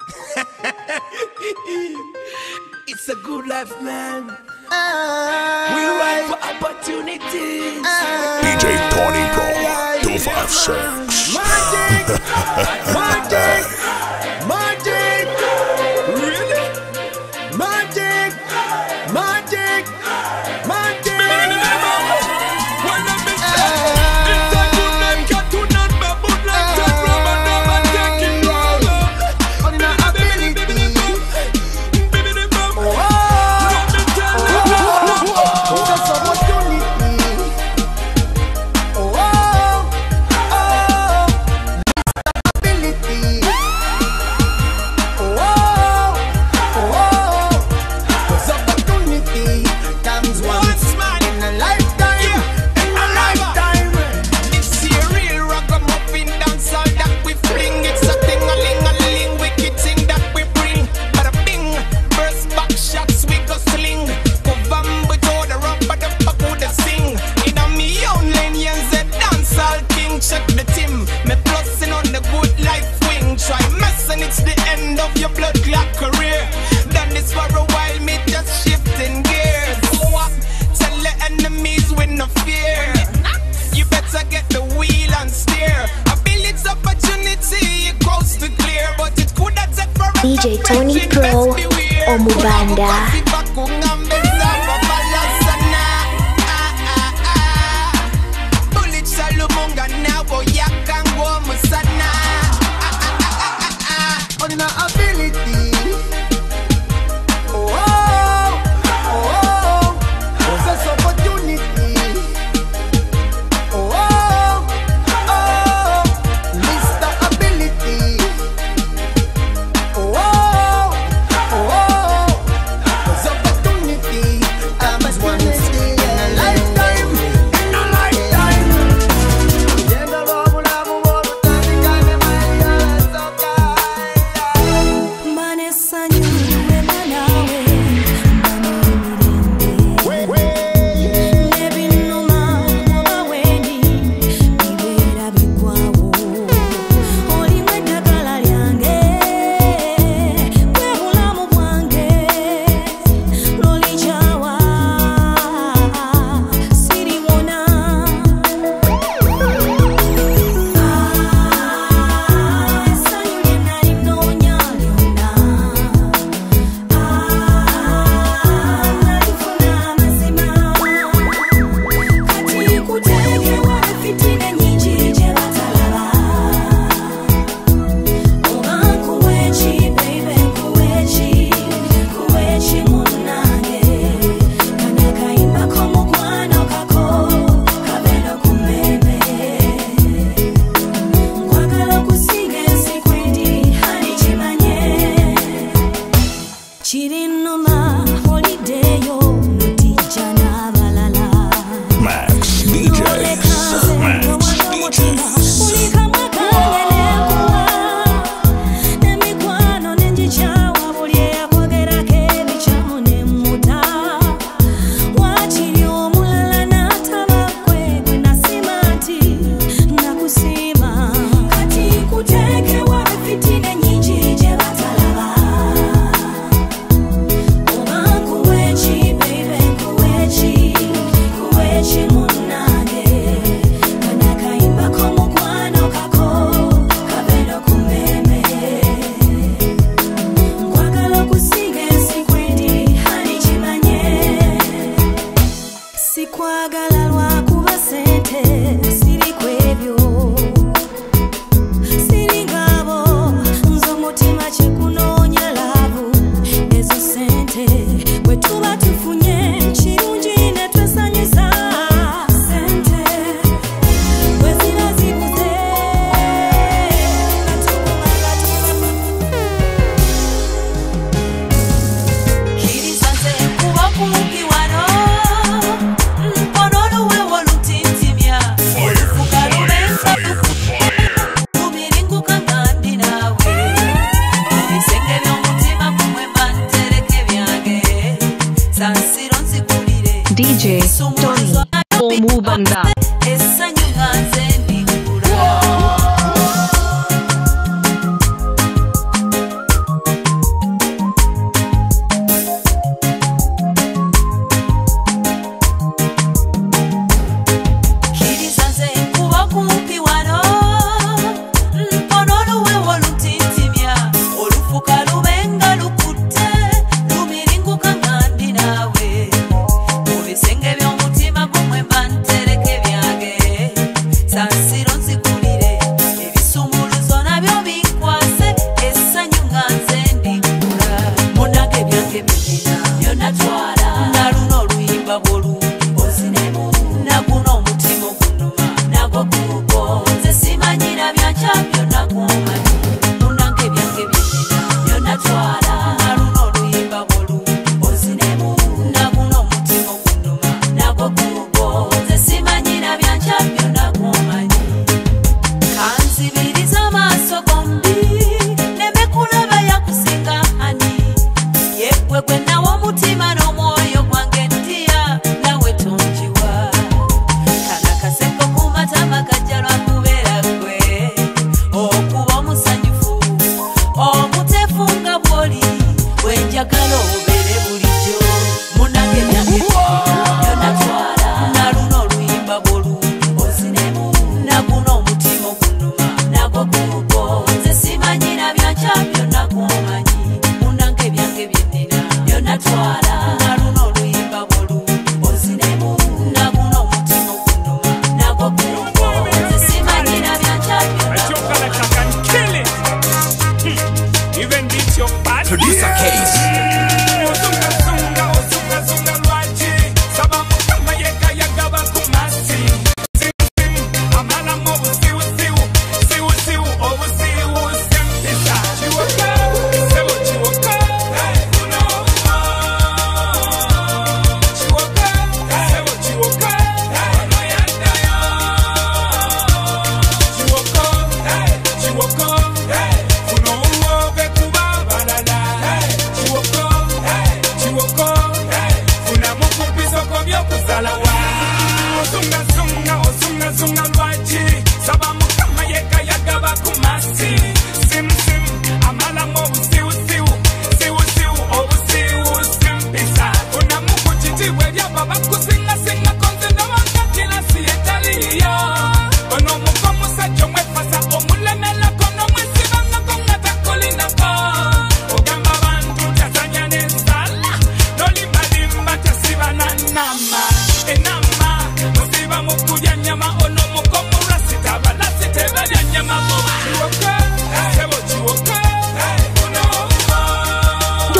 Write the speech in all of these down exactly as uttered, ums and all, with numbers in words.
It's a good life, man. Ah, We ride for opportunities. ah, D J Tony Pro two five six. Magic, magic, magic, Really? magic, magic, magic. When I miss that, it's a good life. Got to not be good life. Take rubber, never take it wrong. On the ability. Oh, oh, oh, that's opportunity. Oh, oh, oh, ability. Oh, oh, oh, there's opportunity. Comes once in a lifetime. In a lifetime. It's a real ragamuffin dancehall that we fling. It's a ting-a-ling-a-ling, wicked thing that we bring. Bada bing, burst back shots we go sling. Kovambo to the rubber, the fuck who the sing. In a me own lane, yes, a dancehall king. Check the team, me plussing on the good life wing. Try messing, it's the end of your blood clot career. Done this for a while, me just shifting gears. Go up, tell the enemies with no fear. You better get the wheel and steer. I feel it's opportunity, it goes to clear, but it could have take for a D J Tony Pro, Omubanda. On the ability. Oh, oh, oh, there's opportunity. Oh, oh, oh, Mister Ability. Oh, oh, oh, there's opportunity. I'm as one in a lifetime. In a lifetime. Man,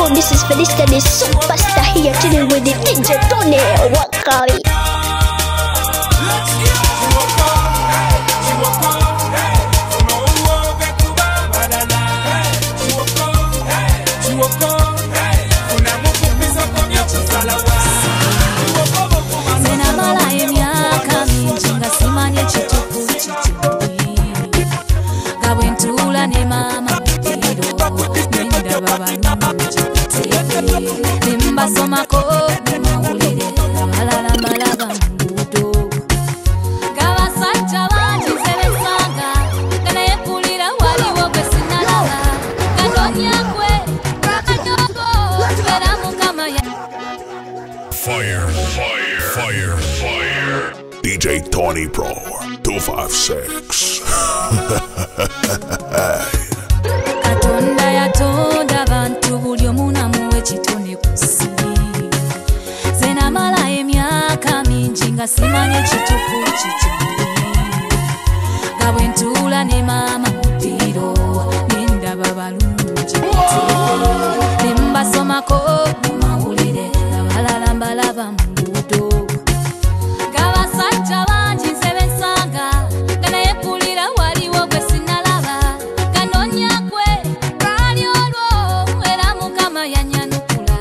this is Felicia, the superstar here chilling with the D J Tony Wakari. Basomako mawulire abalala mbalaba mbuto gabasajja bangi zebesanga ganayepulira waliwo gwe sinalaba gadonyakwe kadogo era mukama ya Fire, fire, fire, fire. D J Tony Pro two five six. Katonda yatonda bantu buli omu namuwe kitone kusi zenamala emyaka mingi nga simanye kitufu kikindi nga bwe ntuula ne maama mupiro nendaba balungi ne mbasomako mu mawulire abalala mbalaba mu nguudo gabasajja bangi nsebensanga nga nayepulira waliwo gwe sinalaba ganonyakwe kaali olwo era mukama yanyanukula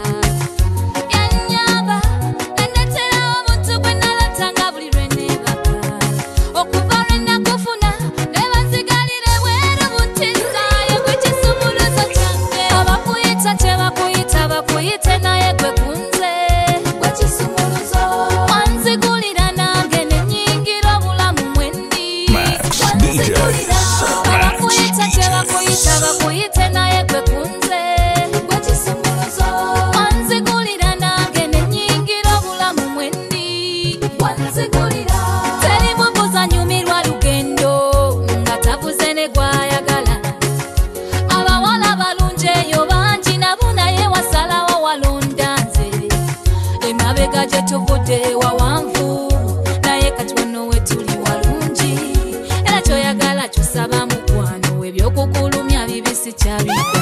yanyamba nandetera omuntu gwe nalatanga buli lwe neebaka okuva lwe nakufuna nebanzigalire bweru butizaye gwe kisumuluzo kyange abakuyita tebakuyita bakuyite naye gwe kunze gwe kisumuluzo wanzigulira nange nenyingira obulamu mwendi wanzigulira abakuyita tebakuyita bakuyite naye gwe kunze gwe kisumuluzo wanzigulira nange nenyingira obulamu mwendi wanzigulira teri bubuza nyumirwa lugendo nga tavuze ne gwayagala abawala balungi eyo bangi nabo naye wasalawo walonda nze emabega gye tuvudde wawanvu naye kati wano we tuli walungi era kyoyagala kyosaba mukwano ebyokukulumya bibisi kyabidda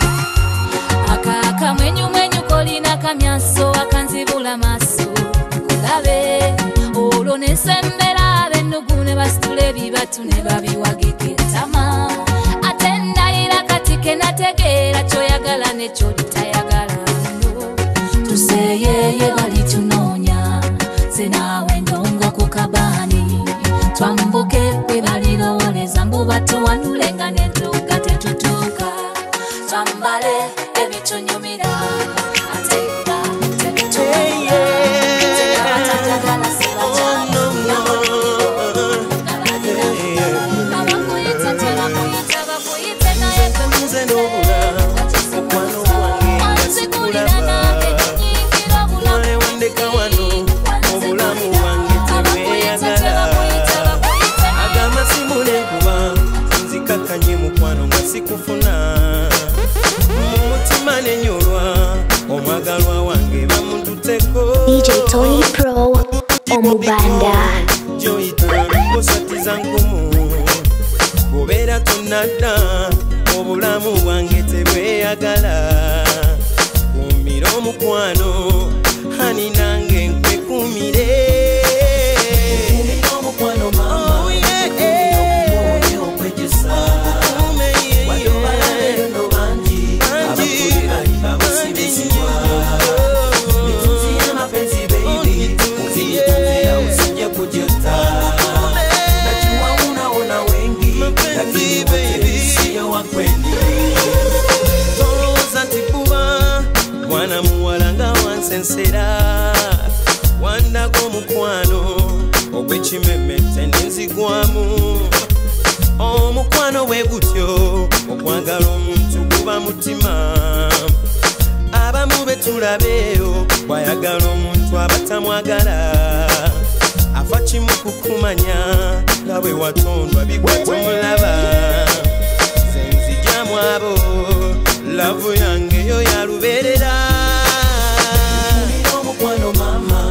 akakamwenyumwenyu kolina kamyaso akanzibula maaso kulabe olwo nesembera abennugu ne basitula ebibatu ne babiwagika ettama ate ndayira kati ke nategeera kyoyagala nekyo litayagala tuseyeye bali tunoonya ze naawe ndongo ku kabaani twambuke kwe balirowoleza mbuba tuwanule nga netuuka tetutuuka twambale ebitunyumira ate nga tebituuka tenabatajagala abakuyita tebakuyita bakuyite naye wanzigulira nange nenyingira obulamu Wandeka wano obulamu wange tebweyagala agamba simule kuba nzikakanye mukwano nga sikufuna mu mutima nenyolwa omwagalwa wange bamututeko D J Tony Pro Omubanda. joyita osatiza nkumu obeera tonadda obulamu bwange tebweyagala kumira omukwano hani nange nkwekumire omukwano mama mwana muwala nga wansensera wandaga omukwano ogw'ekimemete nenzigwamu omukwano bwe gutyo okwagala omuntu guba mutima abamu betulabeeyo kwayagala omuntu abatamwagala afa kimu kukumanya nga bwe watondwa bigwatomulaba zenzijjamu abo lavu yange yo yaluberera omukwano mama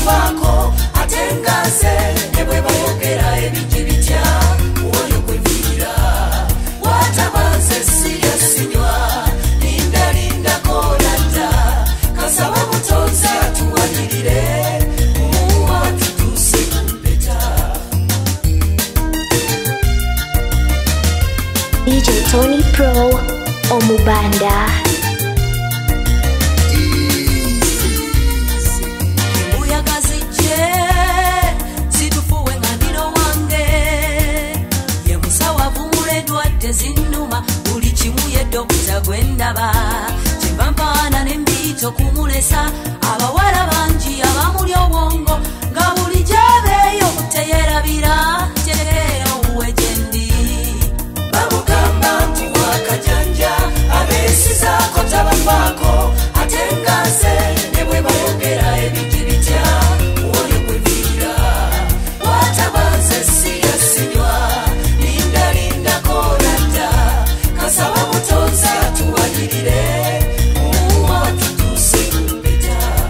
tabafako atengaze nebwe bayogera ebingi bitya oyo kwevira watabanze siya sinywa linda linda kolata kasaba butonzi atuwalirire muwa tutuse kumpeta. D J Tony Pro Omubanda. Zinuma buli kimu ye dokita gwendaba kyempampaana n'embito kumulesa abawala bangi abamuli obwongo nga buli gyabeeyo teyerabira tereera owuwe gyendi bamugamba nti wakajanja abeesizaako tabafaako ate ngaze ne bwe bayogera ebingi bitya oyo kwevira watabanze siya sinywa linda linda kolata kasaba butonzi atuwalirire muwa tutuse kumpeta.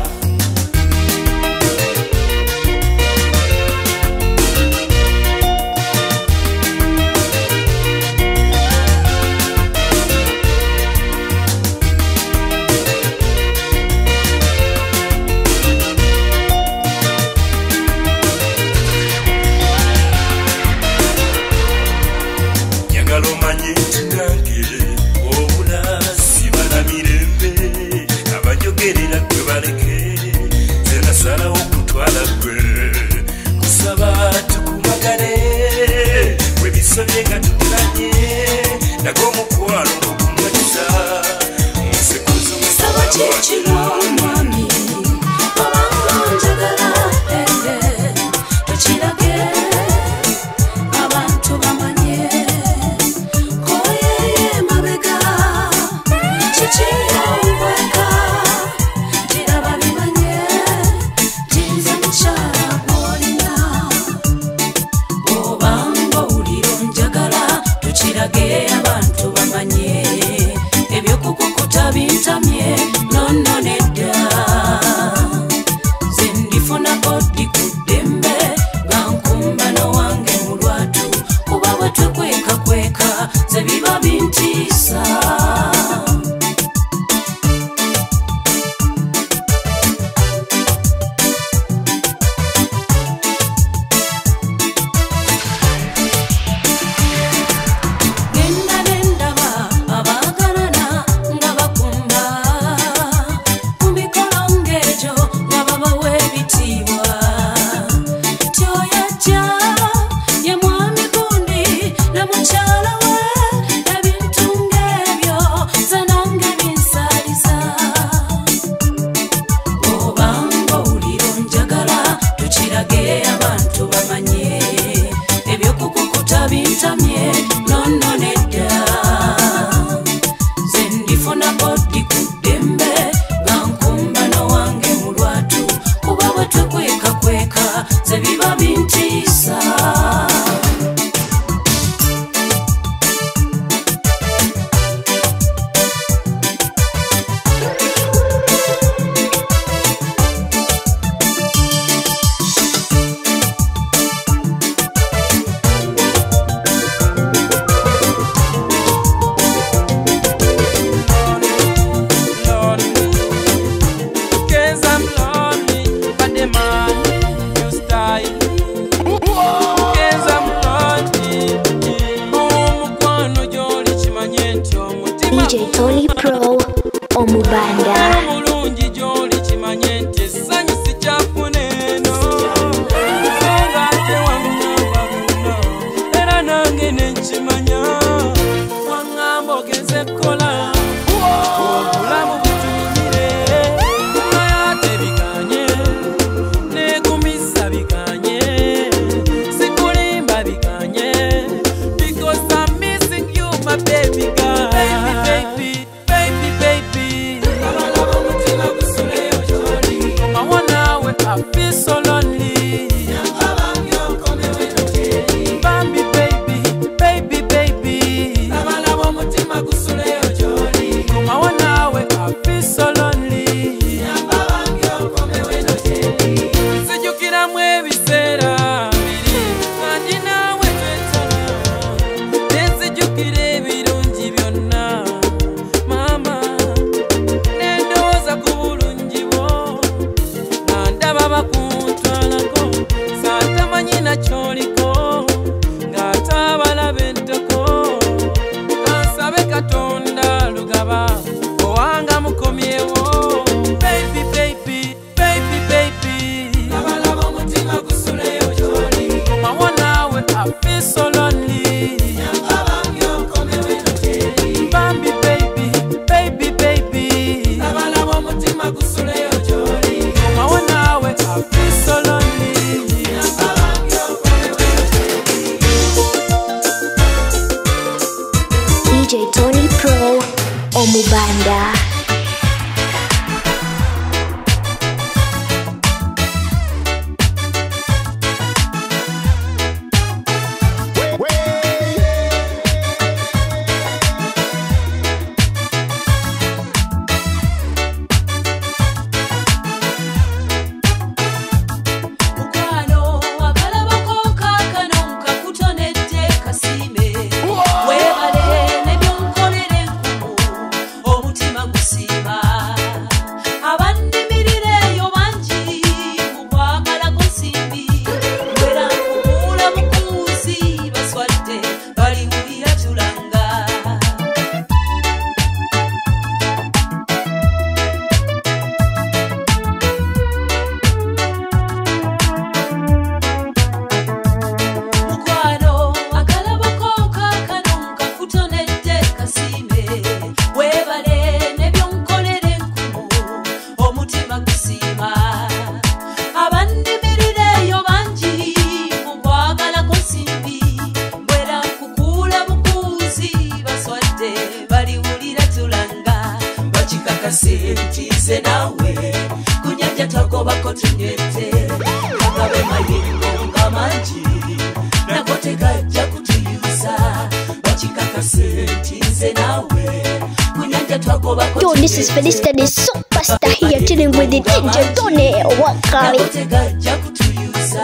omutima gusiima abandimirireyo bangi mukwagala kunsimbi mbwera kukula bukuzi baswadde baliwulira tulanga bakikakase ntize nawe kunyanja twagobako tunywete kagabe mayingo nga mangi nako tegajja kutuyuza bakikakase ntize nawe kunyanja twagobako Yo, this is Felista the Superstar here chilling with the D J Tony Wakali. nako tegajja kutuyuza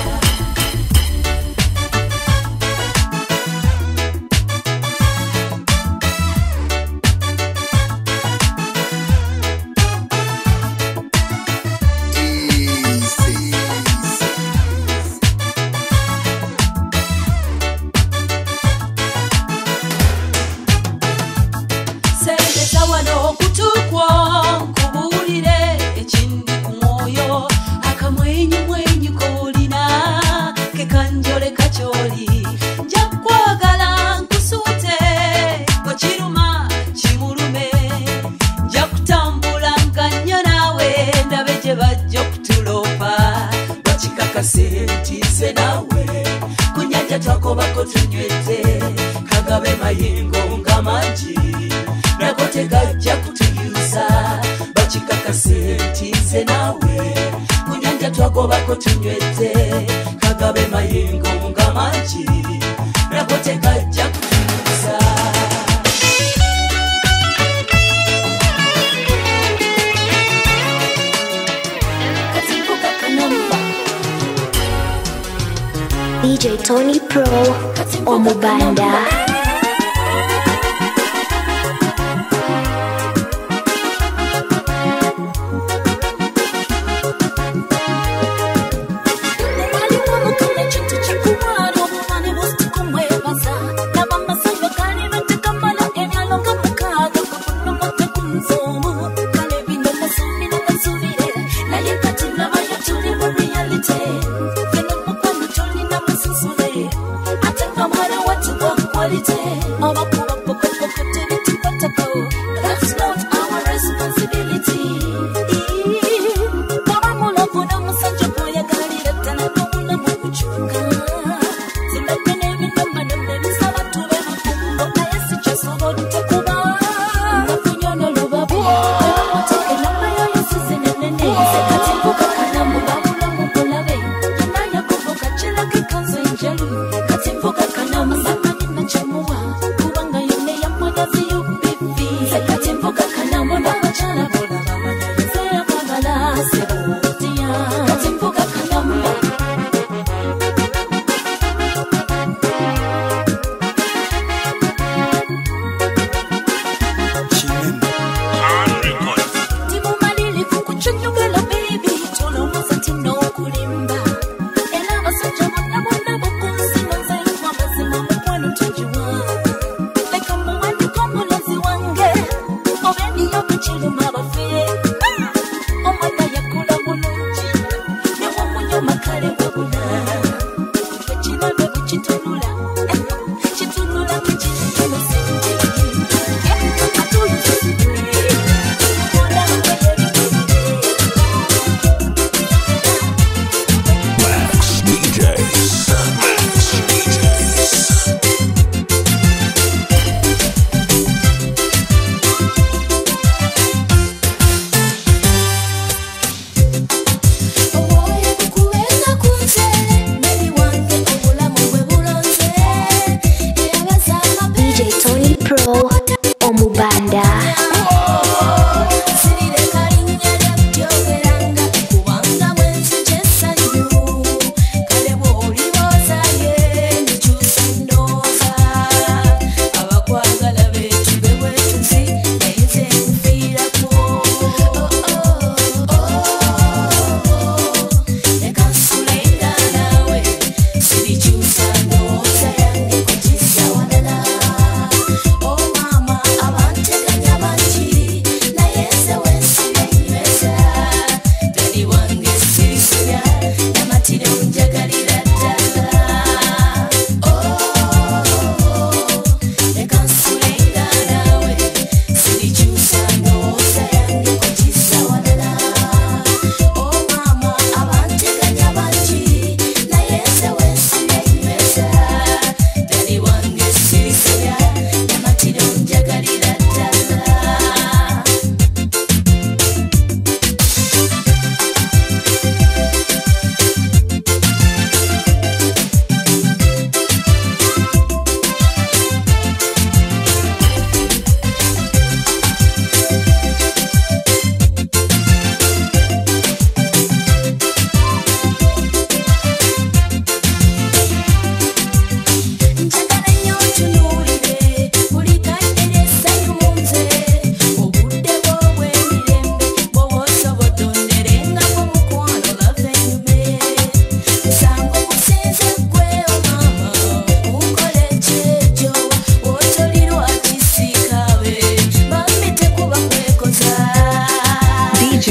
sengeza wano okutukwa nkubuulire ekindi ku mwoyo akamwenyu mwenyu koolina kekanjole kakyoli nja kwagala nkusuute bwekiruma kimulume nja kutambula nga nnyo naawe ndabe gye bajja okutuloopa bakikakase ntize naawe ku nyanja twakobako tunywete kagabe mayingo nga mangi nako tegajja kutuyuza bakikakase ntize nawe ku nyanja twagobako tunywete kagabe mayingo nga mangi nako tegajja kutuyuza katimbuka kanamba D J Tony Pro Omubanda. That's not our responsibility. Baba mulokuna musanja boya galira tana nuna mukuchunga. Zimbabene minamba nembe misaba tube makumbo ayasi chasobo nitakuba. Nakunyono lubabu. Wateke namba yo yasize nenene. Sekati mbuka kanamu babula mukulabe. Yanaya kuboka chila kikanzo injelu. Kati mbuka kanamu sama nina chamua. Kubanga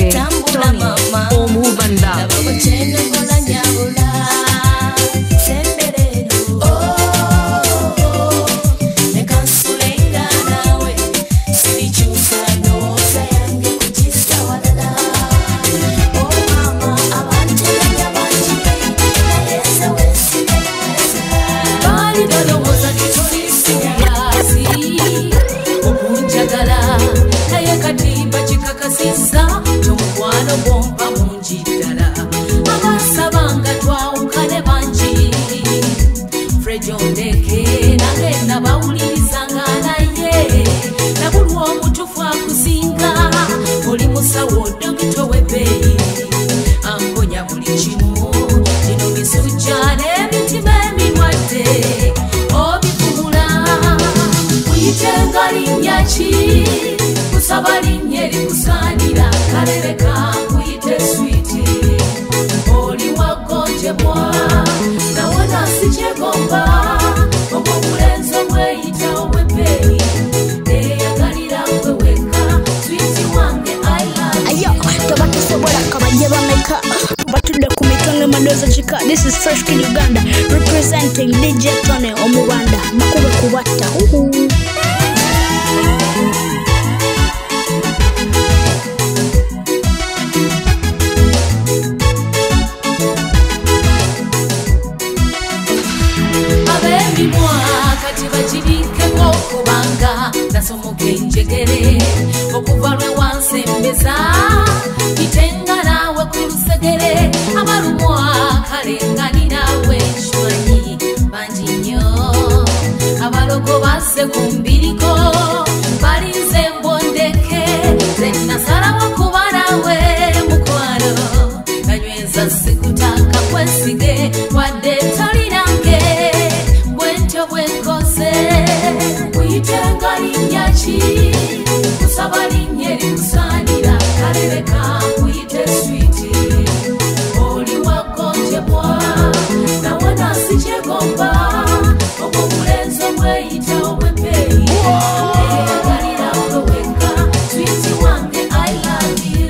Tone Omubanda. This is Fresh Kid Uganda representing D J Tone Omubanda. Makube kubata. Uhu. Abebi mwa katiba jibike kubanga nasomoke njegere okuvalwe wansembeza kitenga nawe kulusegere abalumwa kalenganira weshwanyi banjinyo abalogo base kumbiriko balinze mbondeke zenasara wakubanawe mukwano nanyweza sikutaka kwesige wadde tolinange bwentyo bwenkose kuyitenga linnyaki kusaba linnye likusanira kalebeka kuyite switi oli wakonjebwa nawe nasi kyegomba obwobulenzi obweyita obwepeyi eyagalira obweweka switi wange I love you.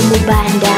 Omubanda.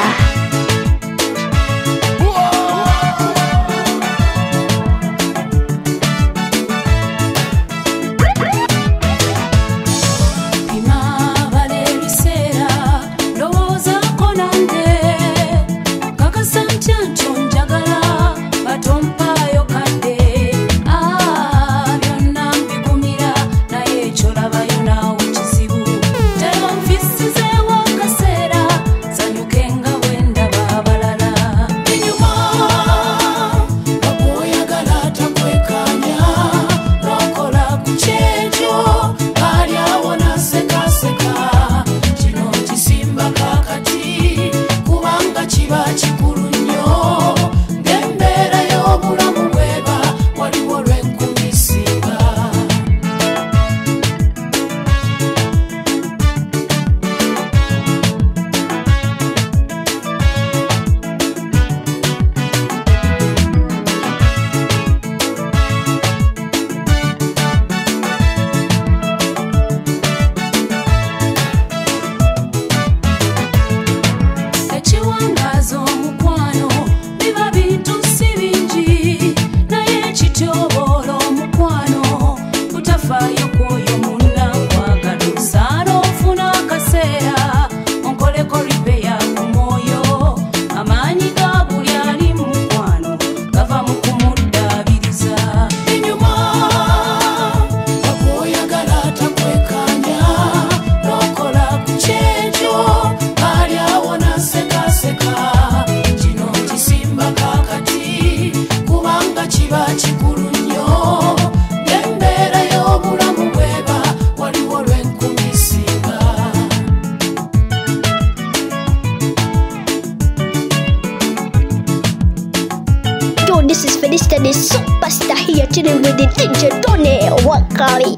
This is Felista, the superstar here chilling with the D J Tony Wakali.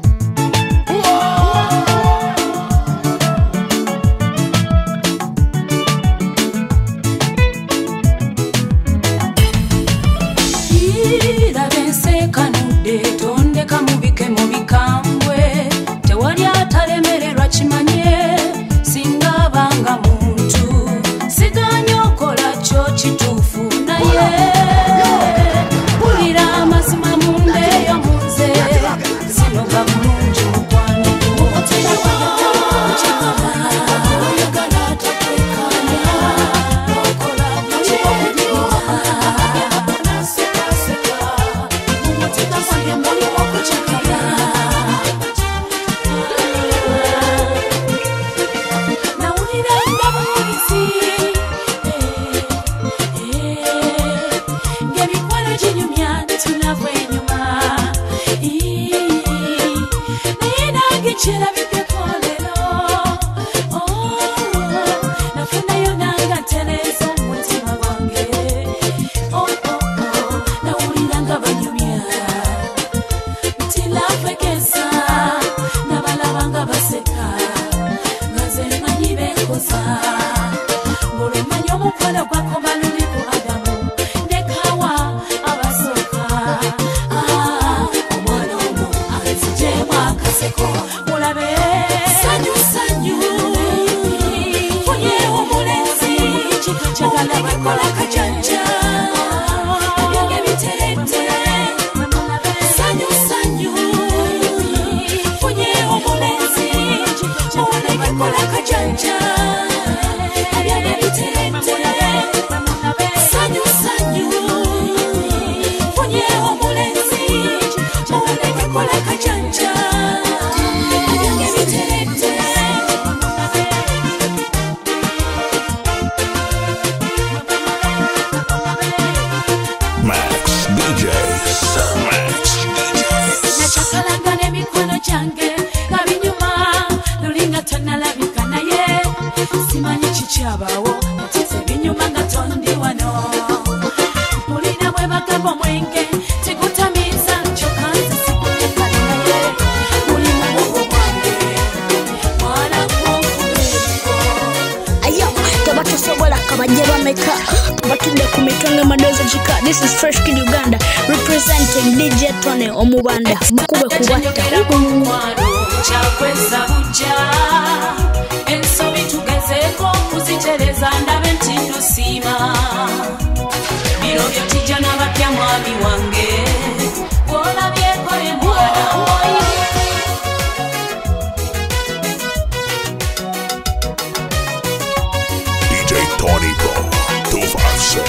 This is Fresh Kid Uganda representing D J Tony Omubanda. Mukube kubata chakweza buja ensobi tugezeko kuzitereza. siima biro byotijja n'abapya mwami wange gw'olabyeko ye mwana woyi D J Tony Pro two five six.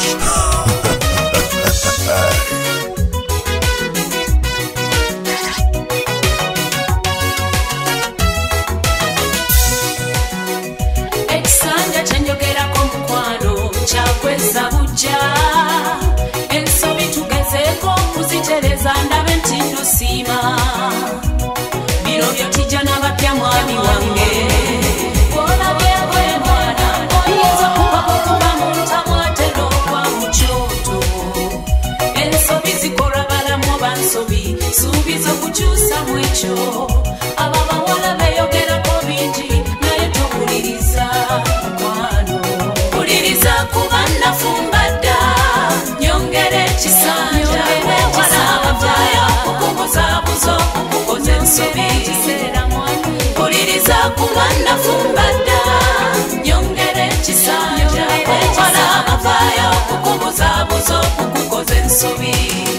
ekisanja kyenjogerako mukwano kyakweza bujja ensobi tugezeeko okuzitereza ndabe nti nosiima biro byotijja n'abapya mwami wange gw'olabyeko ye mwana oyinza kubako kuba mu ntamwatero gwa mu kyoto ensobi zikolwa balamu bansobi suubiza okukyusa mu ekyo abo abawala beeyogerako bingi naye towuliriza mukwano wuliriza kuba nafumbadda nyongera ekisanja wala abavaayo okukuzaabuza okukoza ensobi wuliriza kuba nafumbadda nyongera ekisanja wala abavaayo okukuzaabuza okukoza ensobi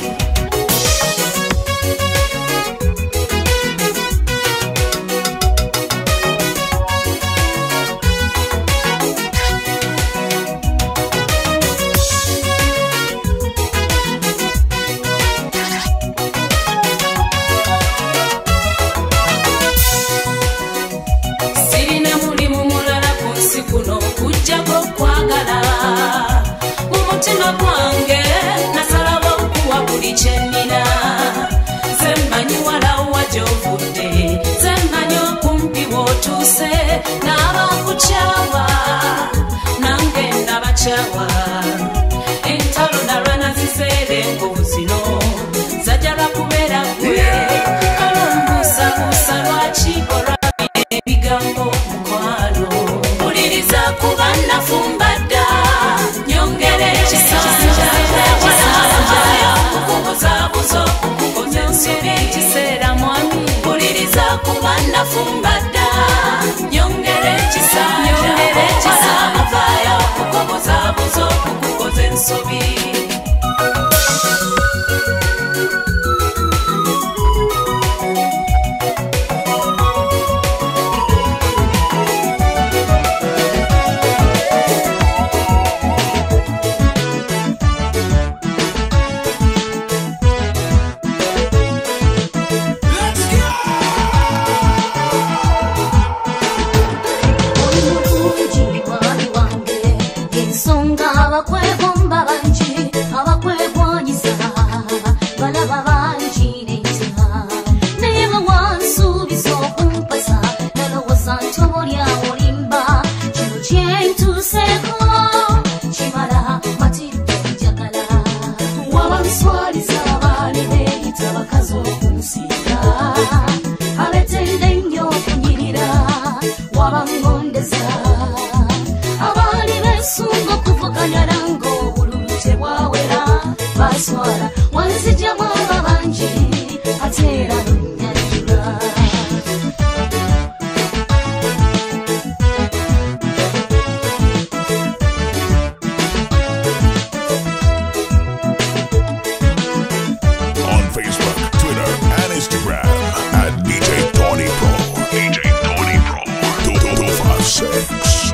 sirina mulimu mulala ku nsi kuno okuggyako okwagala mu mutima gwange nasalawo okuwa buli kyennina ze mmanyi walawa gy'ovudde ze mmanyi okumpi bw'otuuse n'abakukyawa nange ndabakyawa entalo nalwa naziseera engobu zino zajja lwakubeera gwe kalumbuusabuusa lwaki olwabira ebigambo mukwano wuliriza kuba nafumbadda nyongera ekisanja wala abavaayo okukuzaabuza okukoza ensobi ekiseera mwami wuliriza kuba nafumbadda nyongera ekisanja wala abavaayo okukuzaabuza okukoza ensobi Omulungi mwami wange ensonga abakwegomba bangi abakwegwanyisa balaba bangi nentya naye bwe wansuubiza okumpasa nalowooza nti oboolyawo limba kino kyentuuseeko kimala matidde njagala wabanswaliza abaali beeyita bakazi okunsinga abetende nnyo okunyirira wabangondeza abaali beesunga okuvuganya nange obululu tebwawera baswala wanzijjamu aba bangi ate era nonnyanjula On Facebook, Twitter, and Instagram at D J Tony Pro. D J Tony Pro two five six.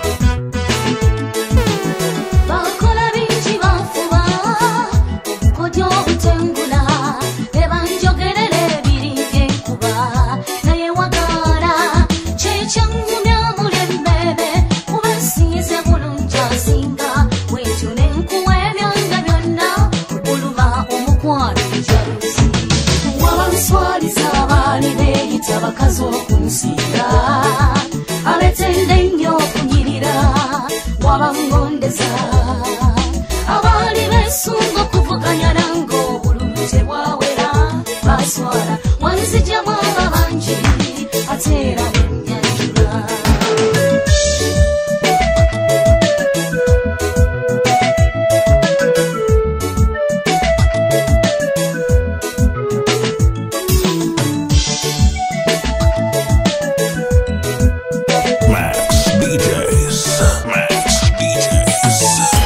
bakola bingi banfuba obukodyo obutengula ne banjogerera ebiri ng'enkuba naye wagala kyekyangumya mulembebe kuba nsiize bulungi asinga bwetyo ne nkuwa ebyanga byonna oluma omukwano enjaluzi wabanswaliza abaali beeyita bakazi okunsinga abetende nnyo okunyirira wabangondeza abaali beesunga okuvuganya nange obululu tebwawera baswala wanzijjamu aba bangi ate era nonnyanjula Max D Js. Max D Js.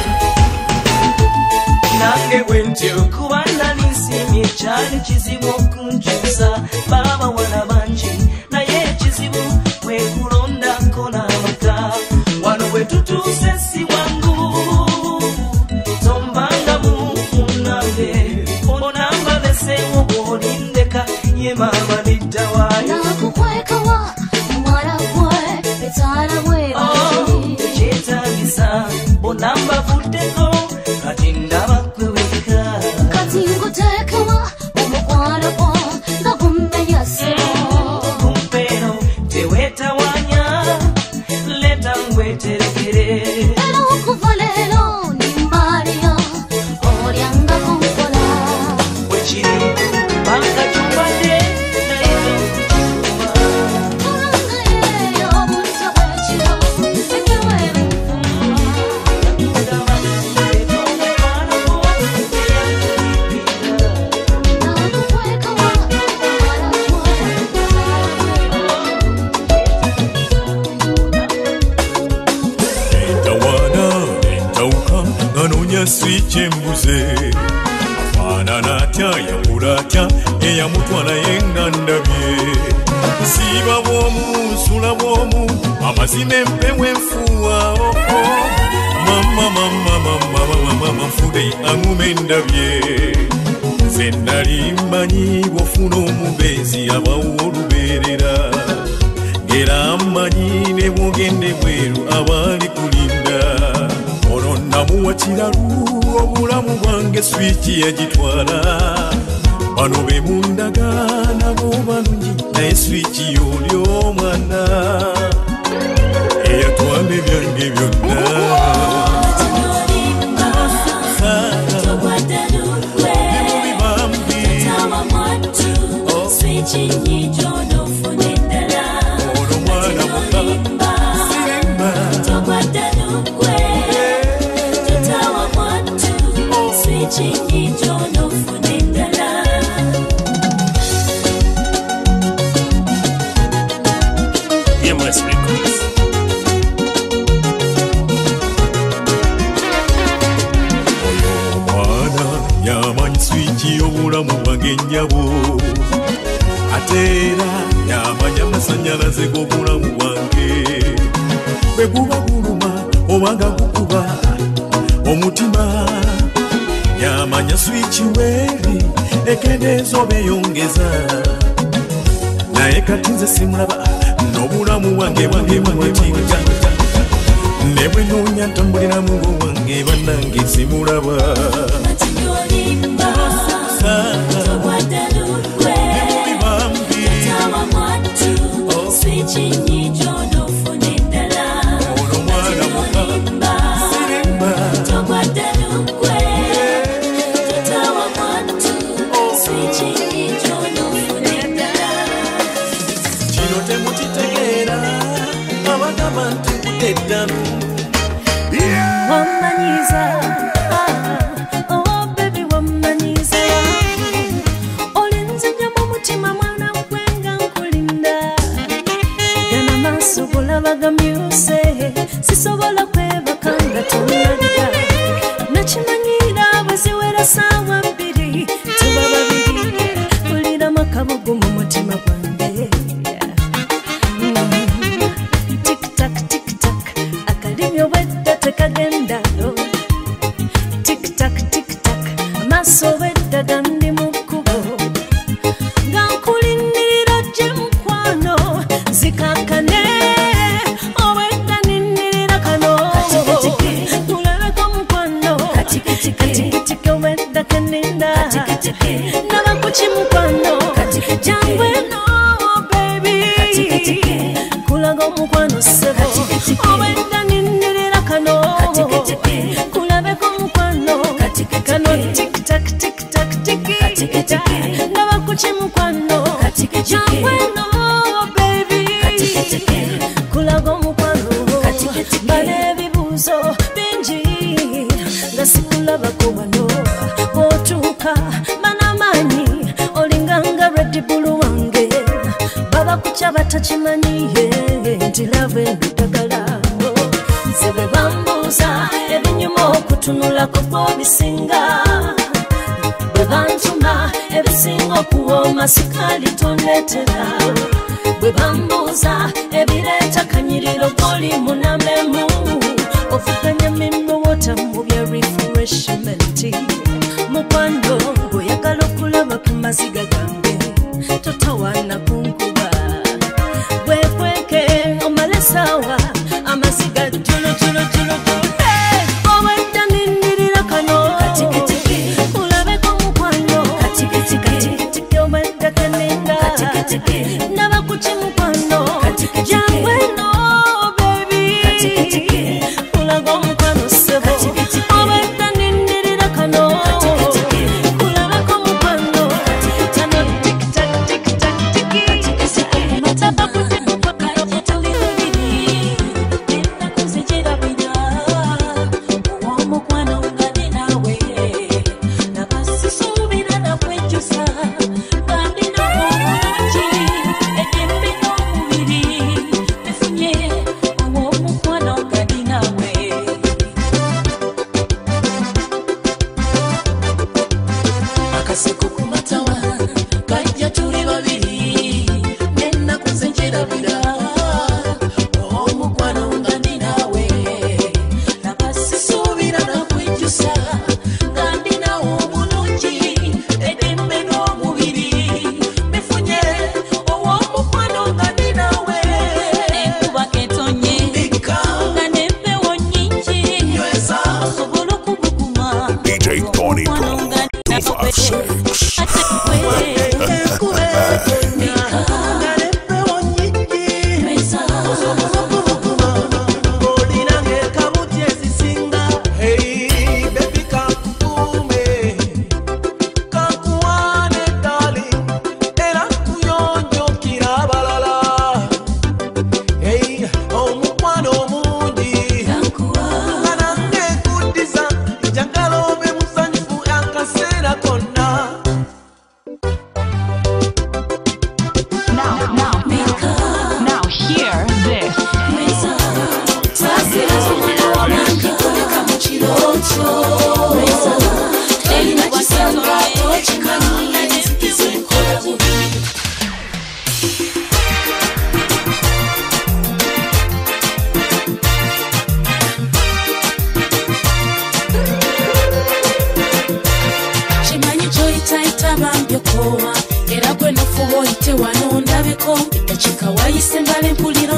tewetawanya leta ngweterekere era okuva leero nimbaaliyo olyanga kunkola wekiri banga tumbadde naye okukyuma olanga yeeyo obulyo bwekiro ekiwa yakugamba leeta omwana gwo eyankulipira nakukwekawa entawana entawuka ng'anoonya swiki embuze afaanana atya yakula atya eyamutwala ye nga ndabye nsiiba bw'omu nsula bw'omu amazima empewo enfuuwaao mama mama mama mama nfude aŋuma endabye nze nali mmanyi bw'ofuna omubeezi abawo olubeerera ng'era mmanyi ne bwogende bweru abaali kulinda ono namuwa kiralu obulamu bwange swiki yagitwala bano be mundagaana bo balungi naye swiki y'oli omwana eyatwala ebyange byonna obulamu bwange nnyabo ate era yamanya amasanyalaze g'obulamu bwange bwe guba guluma obanga gukuba omutima yamanya swiki weeri ekendeeza obeeyongeza naye kati nze simulaba n'obulamu bwange bwange bwangetinga ne bwe noonya ntambuliramu ng'owange bannange simulaba kino temukitegeera abagamba nti kuteddanu wamanyiza oh baby wamanyiza olinzinya mu mutima mwana gwenga nkulinda gana maaso golabaga myuse sisobola kwebaka nga tonalira nakimanyira bwe ziwera saawa bbiri tuba babiri kulira makabugu mu mutima gwange tiktak tiktak akalimyo bwedda tekagenda tiktak tiktak amaaso bwedda gandi mu kkubo nga nkulindirira gye mukwano zikankane obwedda nindirira kano kulabeko mukwano katikitiki obwedda keninda naba kuki mukwano jangwe no baby kulaga omukwano sebo obwedda nindirira kano kulabeko mukwano kano tiktak tiktak tiki naba kuki mukwano jangwe no baby kulaga omukwano bana ebibuuzo bingi nga sikulabako wano bw'otuuka banamaanyi olinganga Red Bull wange baba kuca batakimanyiye nti lava endagala nze bwe bambuuza ebinyuma okutunulako bw'obisinga bwe bantuma ebisinga okuwooma sikaali tondeetera bwe bambuuza ebireeta kanyiriro g'oli munamemu ovuganya mimowota mu bya refreshment mukwano oyagala okulaba ku maziga gange totawaana kunkuba bwekweke omale saawa amaziga julujulujulu obwedda nindirira kano kulabeko mukwano obwedda keninda naba kuki mukwano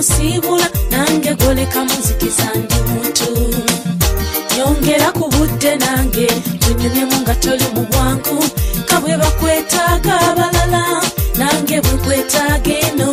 osibula nange goleka muzikiza ndi muntu yongera ku budde nange tunyumyemu nga toli mu bwangu kabwe bakwetaaga abalala nange bwe kwetaaga eno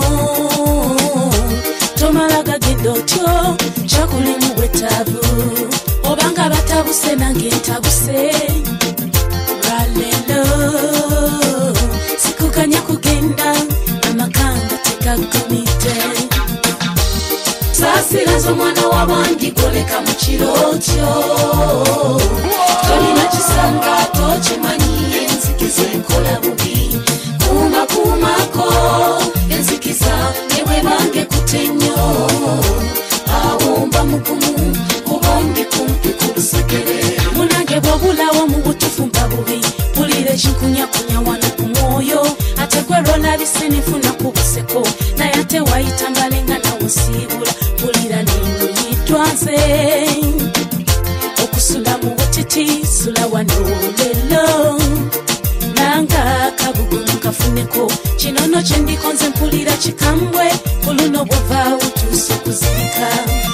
tomala gagenda otyo kyakulimu bwetaavu obanga batabuse nange ntabuse lwalelo sikukanya kugenda amakanga tegagumite saasiraza omwana w'abandi goleka mu kirotyo tolina kisanga tokimanyi enzikiza enkola bubi kuma kumako enzikiza ewe bange kutenyo awomba mugumu obonge kumpi kulusegere munange bwobulawo mu butufu mba bubi pulira ekinkunyakunya wano ku mwoyo ate kwerona bisinifuna ku buseko naye ate wayitambalenga nawe siibula pulira nenduyitwanze okusula mu butiti sula wano lelo nanga kabugumu kafuneko kinono kyendikonze mpulira kikambwe kuluno bwova utuuse kuzirika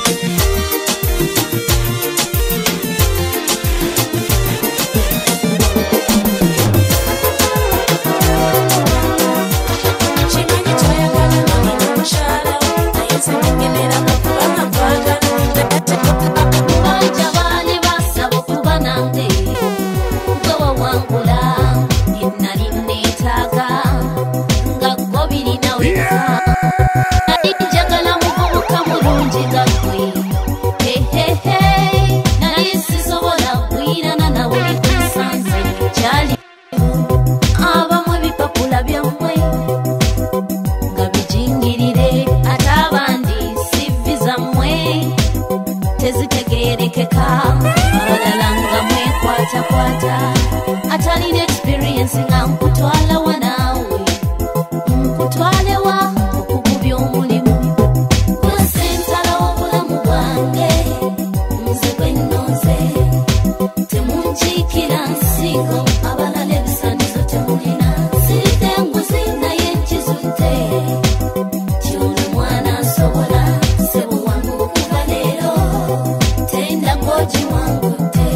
atalina experience nga nkutwala wanawe nkutwale wa okugubya omulimu gwensentala obulamu bwange nze gwennoze temunkiikira nsingo abalala ebisanizo temulina sirite nguzi naye nkizudde tyoli mwana nsobola sebo wangu okuva leero tenda gwogi wangu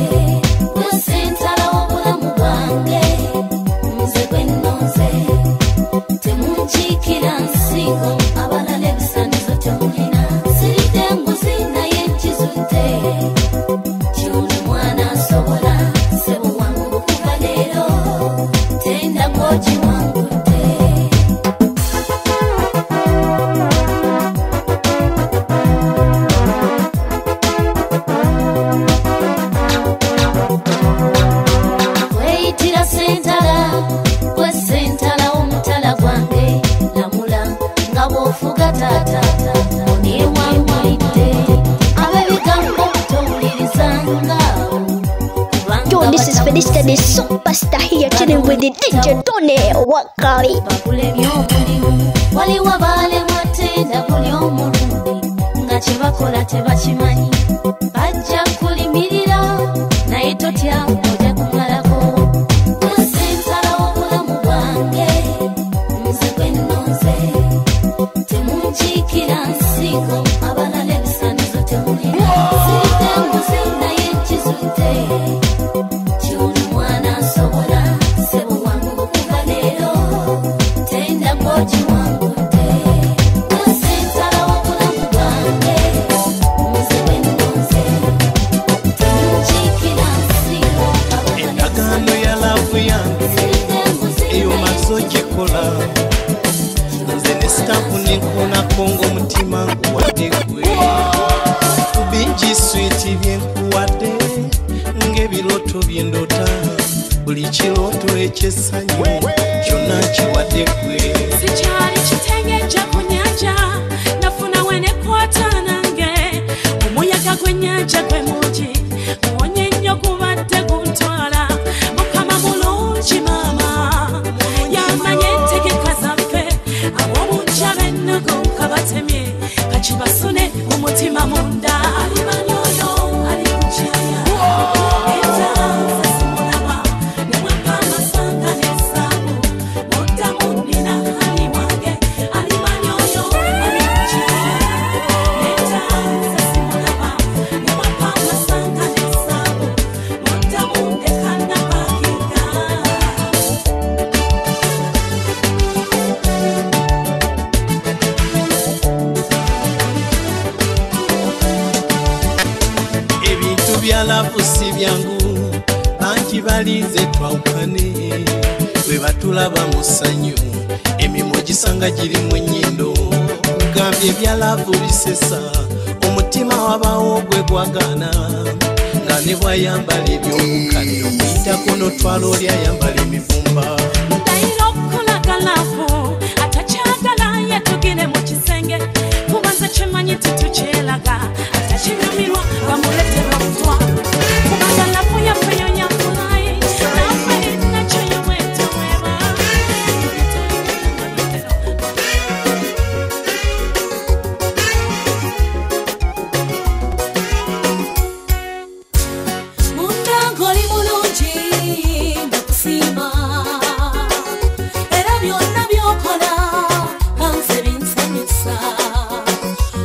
abalala ebisanizo temulina sirite nguzi naye nkizudde tyoli mwana nsobola sebo wangu okuva leero tenda gwogi wangu weyitira sentala gwe sentala omutala gwange nga bw'ofuga taata oniwamwalidde abebigambo towulirizanga. Yo, this is Felicia the superstar here chilling with the D J Tony Wakali. bakula ebyobulimu waliwo abaalemwa ttenda buli omulundi nga kye bakola tebakimanyi bajja kulimirira naye totya ojja kumalako gwensentala obulamu bwange nze gwennoze temunkiikira nsingo abalala ebisanizo temulina sirite nguzi naye nkizudde tyoli mwana nsobola sebo wangu okuva leero tenda gwogi wangu gwensentala obulamu bwange nze gwennoze temunkiikira nsingo endagaano ya laavu yange eyo mazo gikola nze ne sitafu nenkunako ng'omutima nkuwadde gwe bingi switi byenkuwadde ng'ebiroto byendota buli kiroto ekyessanyu kyonna nkiwadde gwe sikyali kitengeja ku nyanja nafuna wenekwata nange omuyaga gw'ennyanja gwe mugi muwonye nnyo kubadde guntwala mukama mulungi maama yamanye entegeka zaffe ab'omunja b'ennogo kabatemye kakibasune umutima munda alimanyi oyo ali kukyaya entanza simulaba nemwaka amasanga n'essaabu muddamu nina ali wange alimanyi oyo byalavu si byangu bangi balinze twawukane bwe batulaba mu ssanyu emimwa gisanga giri mu nnyindo gambye ebyalavu bisesa omutima wabaawo gwe gwagana nga ne bwayambala ebyobukale okuyitako n'otwala oli ayambala emivumba ndayira okukolagalavu atakyagala yatugire mu kisenge kubanza kimanyi titukyeraga atakinyumirwa bamuletera obutwa kubanga lavu yaffe yonyakulayi naffe nakyo yoweteweba mundangoli bulungi ndakusiima era byonna byokola kanse binsanyusa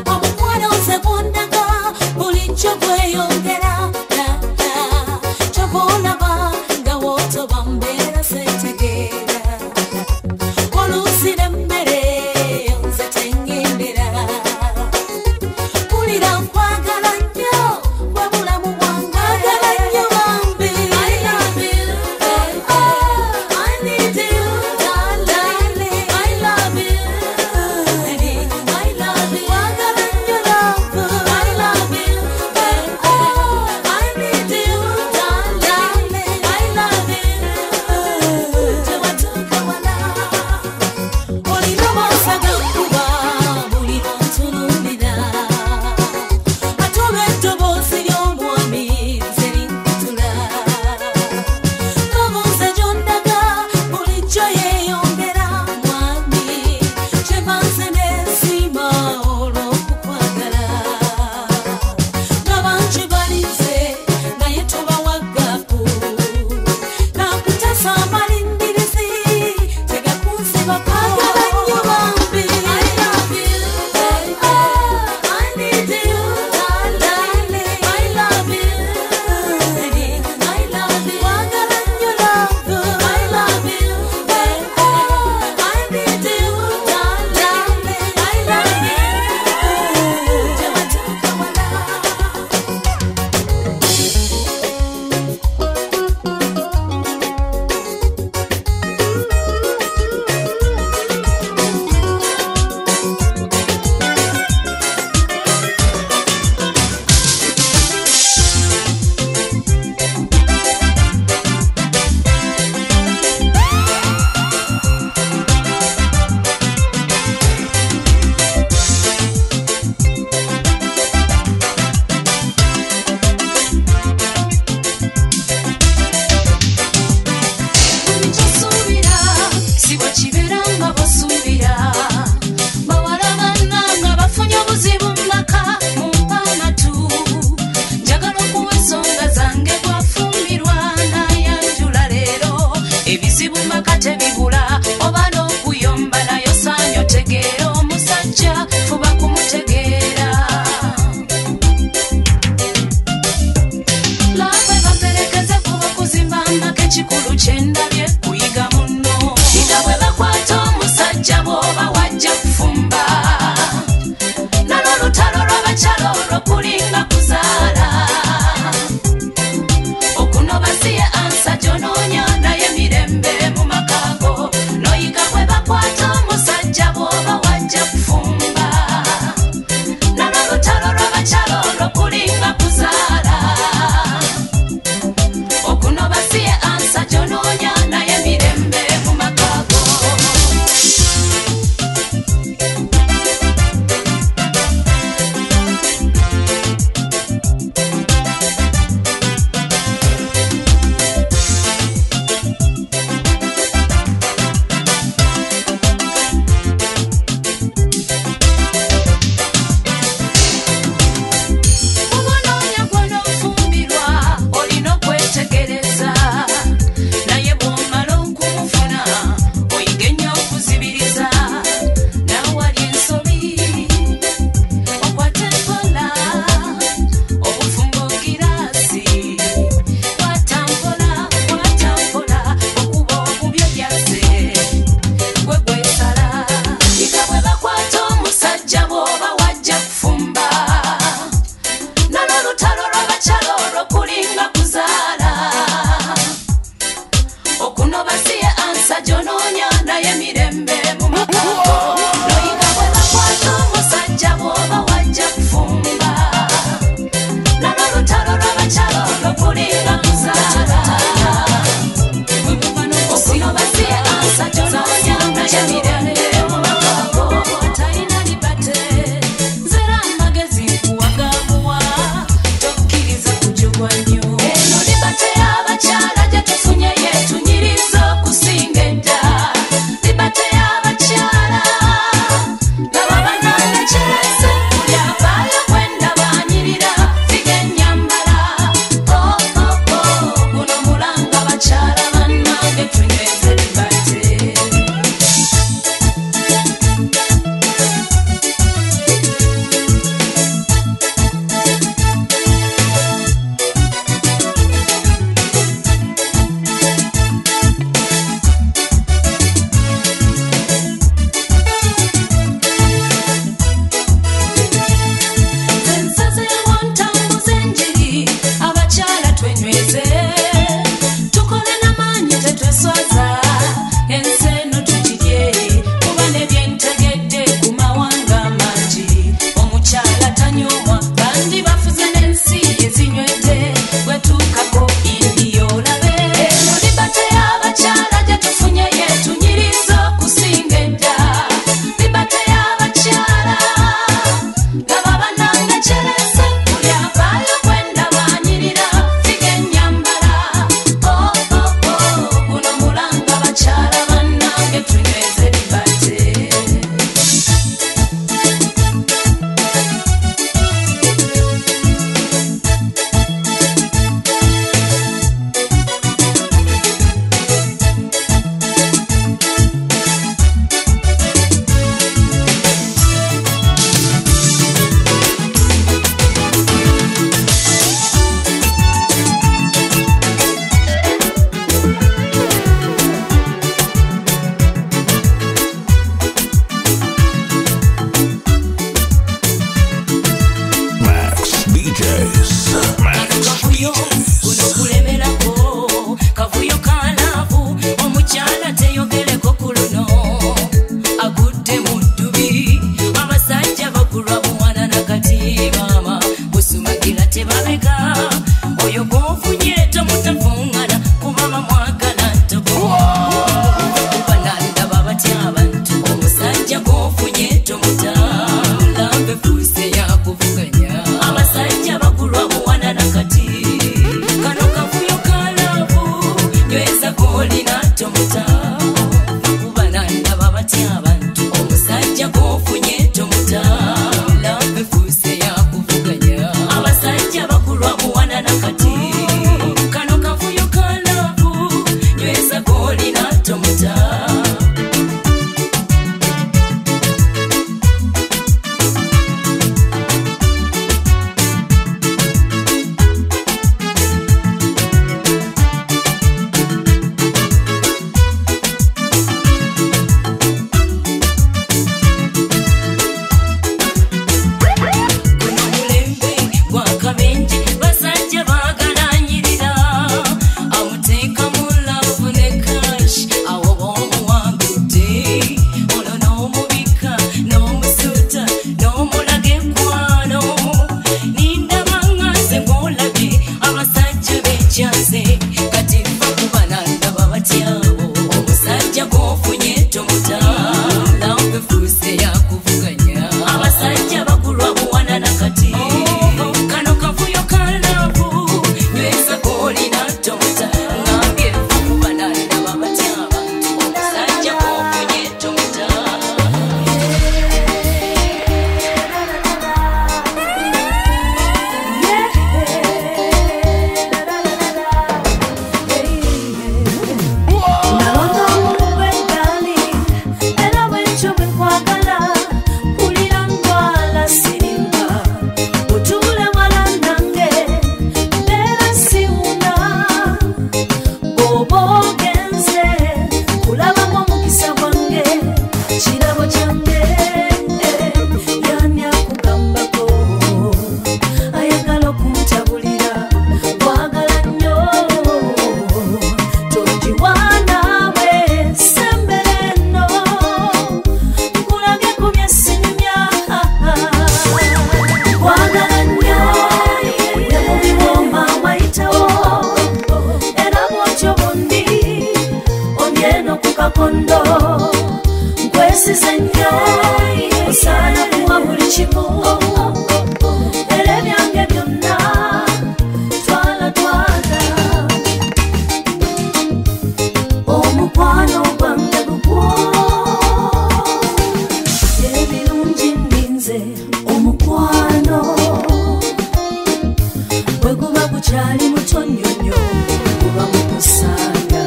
gukyali muto nnyonnyo kuba mukusanga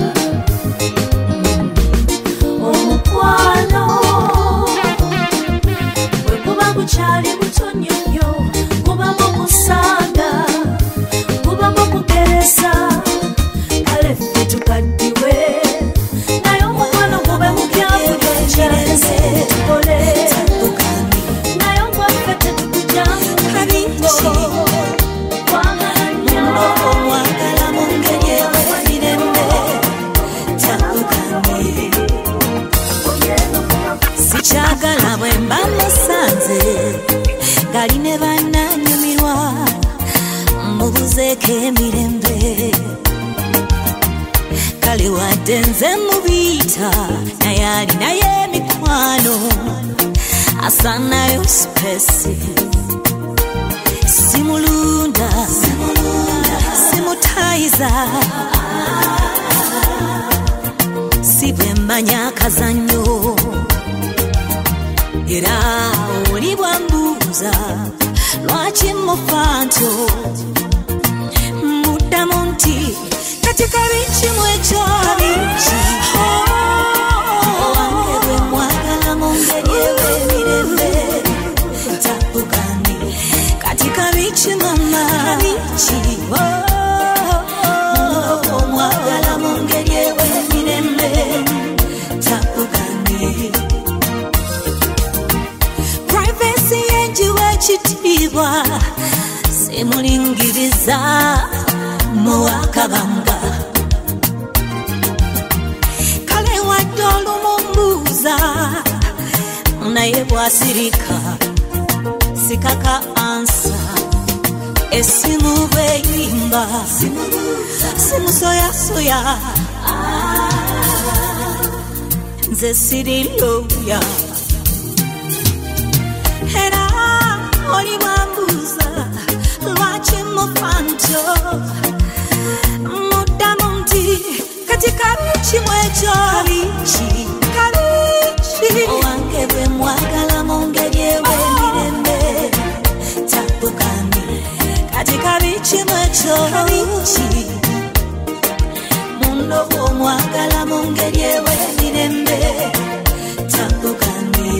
omukwano bwe kuba gukyali muto nnyonnyo kuba mukusanga kuba mukugeresa kale ffe tukaddiwe naye omukwano gube mukyavu gwekyalese tukole naye ogwaffe tetukujjamu kabingi omwagala mu ngeri ewemirembe takukane sikyagala bwe mba musanze gali ne bannanyumirwa mubuzeeko emirembe kale wadde nze mubiyita naye alinayo emikwano asanayo spesi simulunda simutayiza si bwe mmanya akazannyo era oli bwambuuza lwaki mufanto muddamu nti kati kabikimu ekyo owange bwe mwagala mu ngeri ewemirembe takugane kati kabiki mama omwagala mu ngeri ewemirembe takugane privacy yenjiwa ekitiibwa simulingiriza muwakabanga kale wadde olumumbuuza naye bwasirika sikaka ansa esimu bweyimba simusoyasoya nze siriloya era oli bwambuuza lwaki mufanto muddamu nti kati kabikimu ekyo kabiki owange bwe mwagala mu ngeri ewemirembe takugane kati kabikimu ekyo mundo bw'omwagala mu ngeri ewemirembe takugane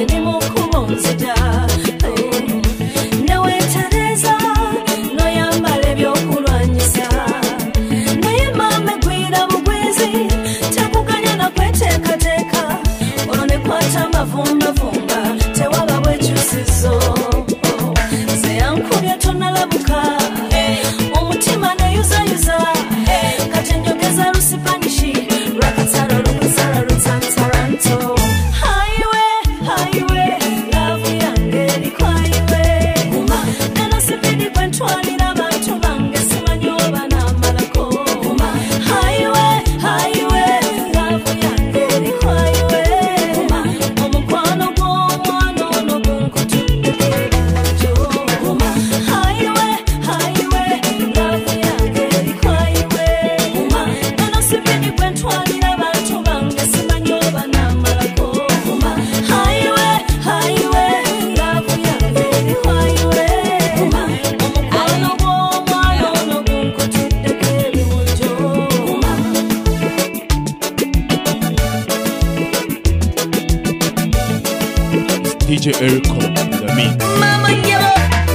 ebimu kubonzija newetereza noyambala ebyokulwanyisa naye mama gwira bugwizi tekuganya nakweteekateeka olwo nekwata amavumbavumba tewaba bwekyusizo ze yankubye tonalabuka omutima neyuzayuza kati njogeza lusipanishi rakatsala lukusala lutsansaranto haiwe haiwe lavu yange erikwaiwe neno sipidi kwentwalira abantu bange simanyi oba namalako haiwe haiwe lavu yange erikwaiwe omukwano gw'omwana ono gunkutudde ebyo haiwe haiwe lavu yange erikwaiwe neno sipidi kwentwalira abantu bange simanyi oba namalako haiwe haiwe lavu yange erikwaiwe omukwano gw'omwana ono gunkutuddeko ebiwujjo D J Erico, the mix. Mama yebo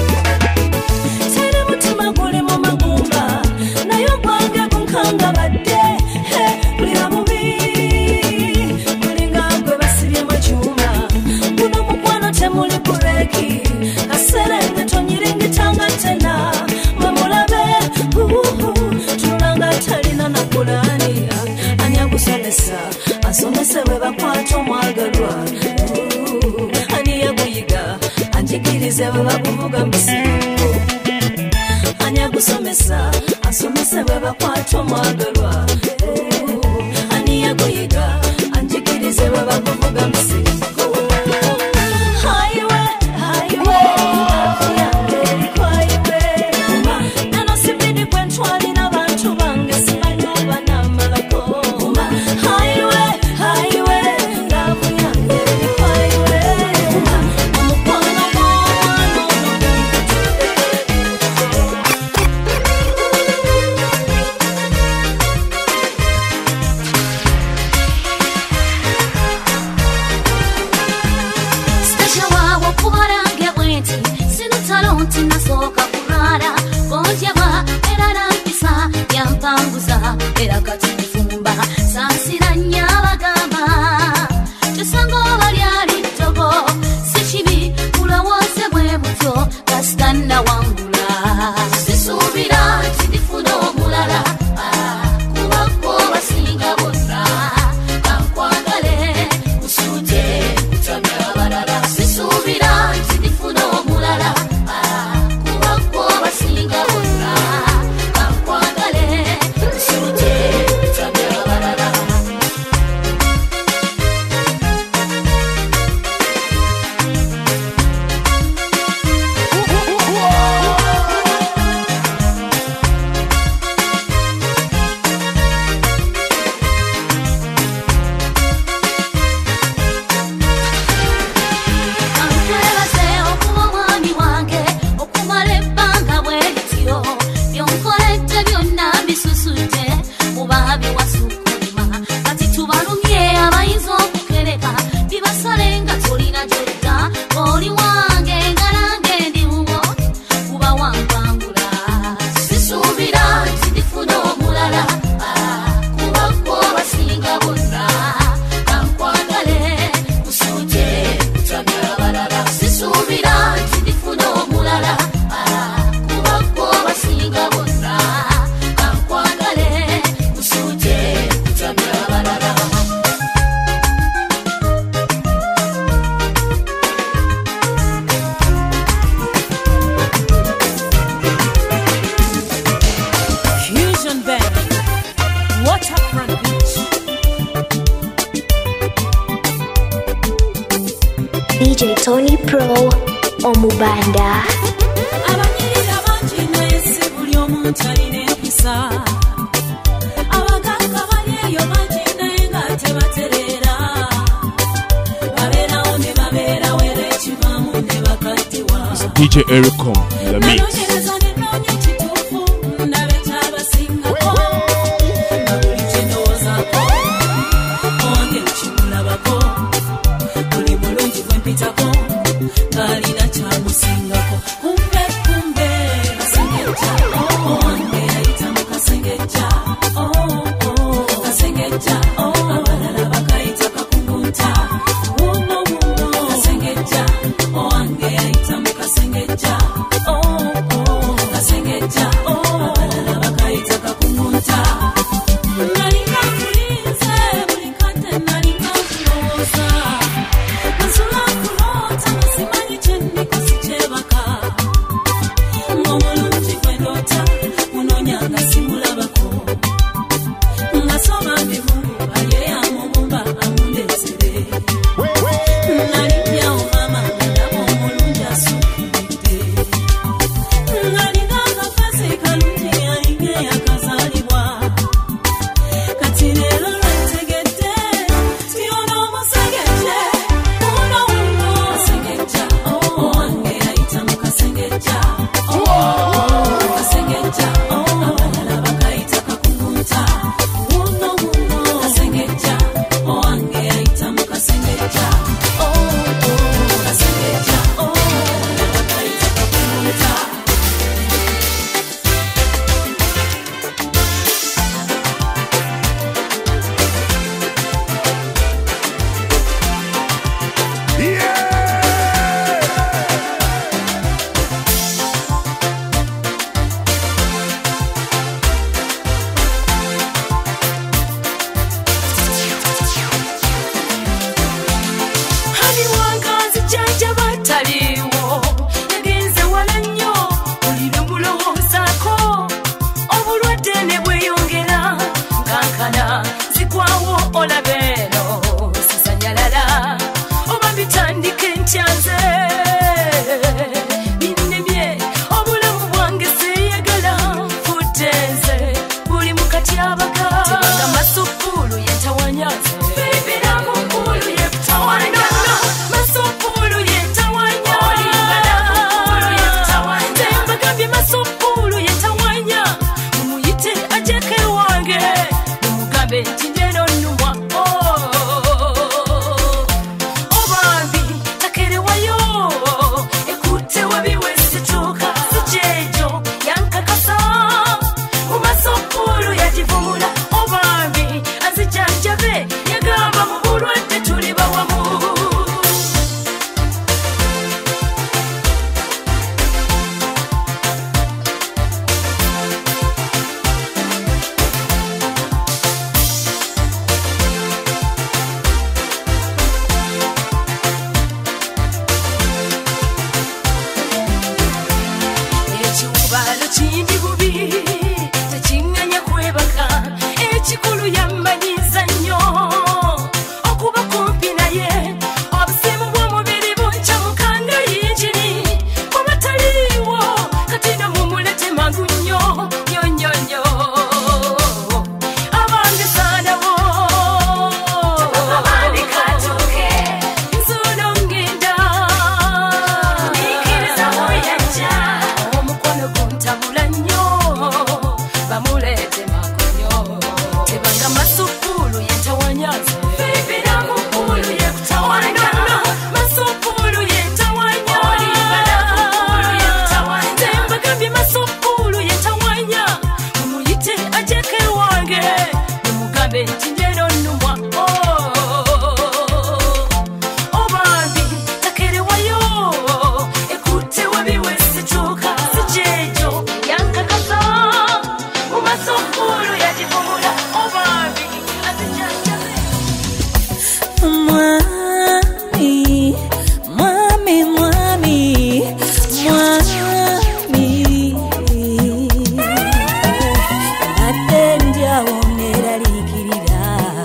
Tere mutima guli mu magumba nayo gwange gunkanga badde kulira bubi kulinga gwe basibye mu kyuma guno mukwano temuli bureki kaserenge tonyiringitanga tena mamulabe tulanga talina na kulani anyagusomesa asomese bwe bakwata omwagalwa ani yaguyiga anjigirize bwe bakuvuga misigo ani agusomesa asomese bwe bakwata omwagalwa ani yaguyiga anjigirize bwe bakuvuga misigo haiwe haiwe lavu yange erikwaiwe neno sipidi kwentwalira abantu bange simanyi oba namalako haiwe haiwe lavu yange erikwaiwe omukwano gw'omwana ono Stasha wawo kubarange bwenti sinutalo nti nasooka kulwala bonjaba era nampisa yampanguza era kati nfumba sansira nnyo abagamba kyosanga oba lyali ttogo si kibi mulowooze bwe butyo kasita nnawangula sisuubira nti ndifuna omulala kubakko basinga bonna kankwagale kusuute kutamya abalala sisuubira nti ndifuna omulala kubakko basinga bonna kankwagale kusuute kutamya abalala Ankwebase okuba omwami wange okumala ebbanga bwe lityo byonkoledde byonna bisusudde kuba biwasukuluma kati tubalumye abayinza okukereka bibasale nga tolina gyodda oli wange nga nange ndi wuwo kuba wampangula sisuubira nti ndifuna omulala kubakko basinga bonna kankwagale kusuute kutamya abalala sisuubira nti ndifuna omulala kubakko basinga bonna kankwagale kusuute kutamya abalala Fusion Band Waterfront Beach D J Tony Pro Omubanda. abanyirira bangi naye si buli omuntu alina empisa abagagga bali eyo bangi naye nga tebatereera babeerawo ne babeerawo era ekivaamu ne bakaddiwa D J Erico, the mix. nanoonyereza ne noonya ekituufu ndabe kyabasingako nga buli kye ndowoozaako owange ekimulabako buli mulungi gwe pitako kalina chamusingako kumbe kumbe kasengeja oh wange yaita mukasengeja oh oh kasengeja oh abalala bakaita kakunguta wuno wuno kasengeja oh wange yaita mukasengeja oh oh kasengeja oh abalala bakaita kakunguta nalinga kulinze bulikate nalinga kuloza masula kulota masimanyi chendi kusichebaka ngomulungi kwendota munonyanga simulabako ngasoma mbivumu ayeya mumumba amundesere nalinyawo mama ndabo mulungi asukiride nalinga akafasi kalungi yalinge yakazalibwa kati leero lwentegedde tiyono omusengeje uno uno kasengeja oh wange yayita mukasengeja oh kasengeja oh abalala bakayita kakunguta uno uno kasengeja oh wange yayita mukasengeja oh oh kasengeja oh abalala bakayita kakunguta Hani wangazi janja bataliwo yagenze wala nnyo bulire mulowoozaako obulwadde ne bweyongera ngankana zigwawo olabeeno sisanyalala oba bitandike ntyanze binnemye obulamu bwange seeyagala futenze buli mukatyabaga tebanga masukulu yentawanyaze bibira mukulu yekutawanya masukulu yentawanya tembagambye masukulu yentawanya mumuyite ajeke wange mumugambe nti njeno nnumwa obambi takerewayo ekutte wabiwesituuka sijejo yankakasa mumasukulu yagivumula obambi azijanjabe yagamba mu bulwadde tuli bawamu ekiwubalo kindi bubi tekinganya kwebaka ekikulu yammanyiza nnyo okuba kumpi naye obusimu bw'omubiri buncamukanga yinjini kuba taliiwo kati nomumulete mangu nnyo nnyo nnyo nnyo abange saanawo abandikatuuke nzuuno ngenda niikiriza buyajja omukono guntabula nnyo bamuleete makonyo tebanga masukulu yentawanyaze bibira mukulu yekutawanya masukulu yentawanya tembagambye masukulu yentawanya mumuyite ajeke wange mumugambe nti njeno nnumwa obambi takerewayo ekutte wabiwesituuka sijejo yankakasa mumasukulu yagivumula obambi azijanjabe Mwami, mwami, mwami, mwami. Ate ndyawo neraliikirira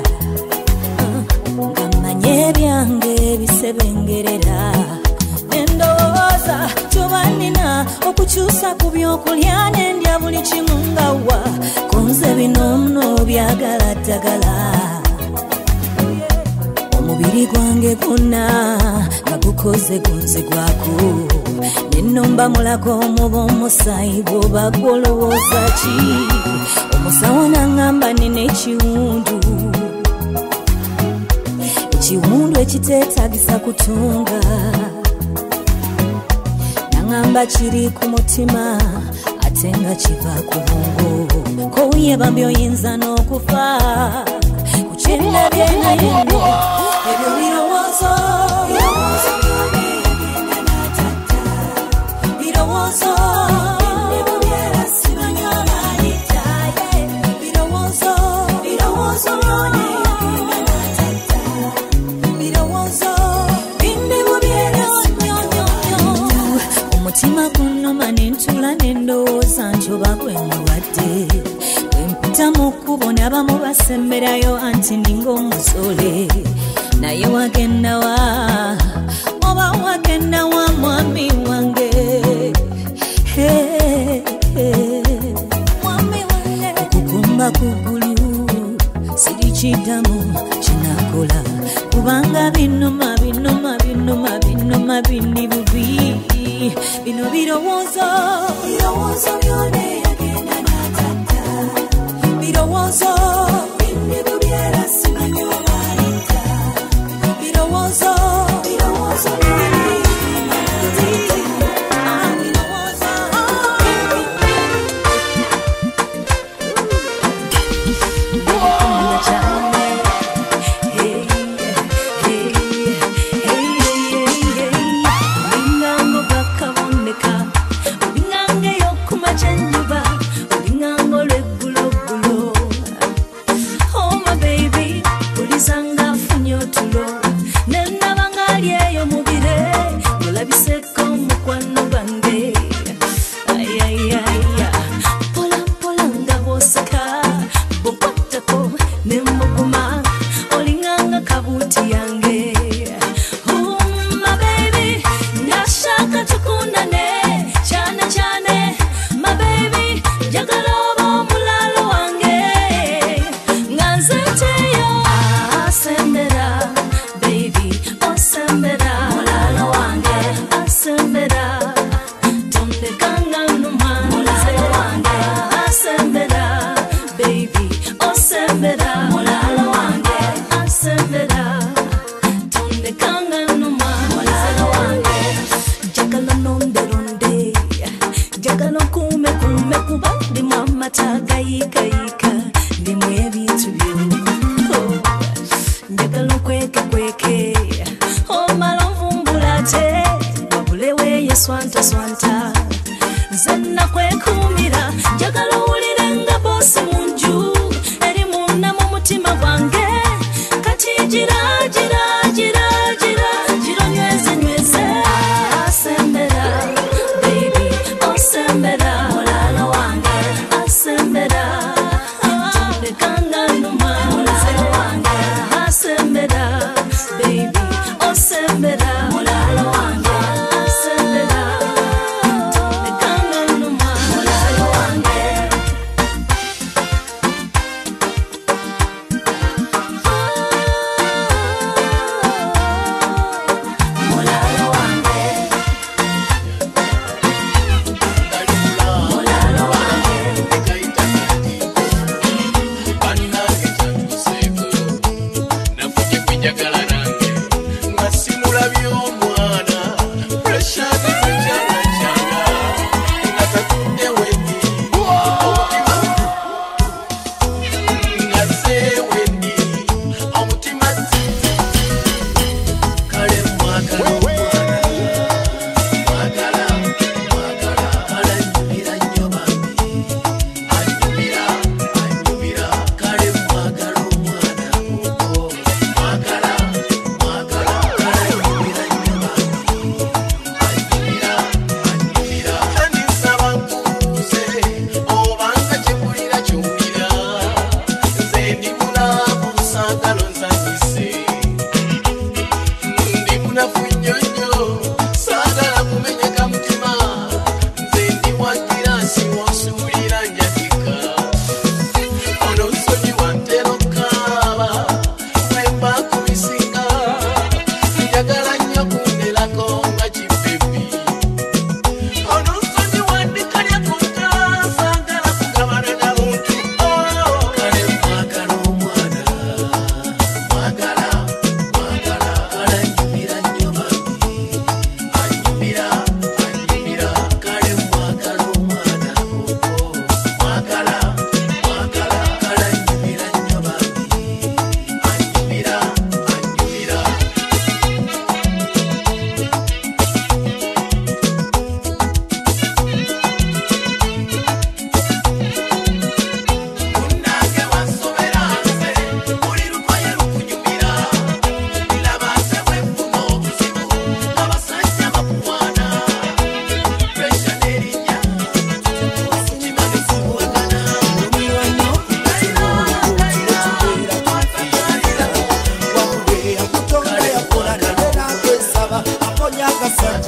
nga mmanye ebyange bisebengerera endowooza kyoba nnina okukyusa ku byokulya nendya buli kimu ngawa kunze bino nno byagala ddagala omubiri gwange gwonna nga gukoze gunzigwako nennomba mulago omuba omusaayi bw'oba gwolowooza ki omusawo naŋŋamba nina ekiwundu ekiwundu ekiteetagisa kutunga nangamba kiri ku mutima ate nga kiva ku bwongo kowuye bambi oyinza n'okufa ku kyendabye naye nno ebyo birowoozo birowoozo birowoozo omutima gunnuma nentula nendowooza nti oba gwenyiwadde wemputa mu kkubo n'abamu basemberayo anti ninga omusole naye wagendawa oba wagendawa mwami wange okukumba kugulu sirikiddamu kinakola kubanga binuma binuma binuma binuma bindi bubi bino birowoozo birowoozo byone yagenda n'atata birowoozo bindi bubyera simanyi obalita birowoozo birowoozo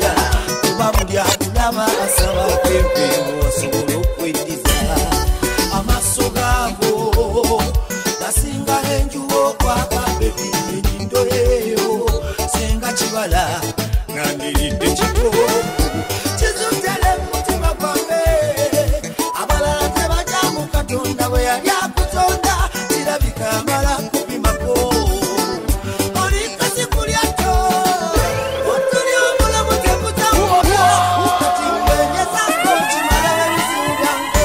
bw'oyagala kuba buli akulaba asaba kwempeewo osobola okweddiza amaaso gaabo gasinga enjuwo okwaka bebi enyindo eyo senga kibala nandiridde kiko kizutele mutima gwange abalala tebajja mu katonda bwe yali akutonda kirabika amala kupimako olikasi kulyato otuli omulamu tekutamuka kati mbenyezako kimala ebizibu byange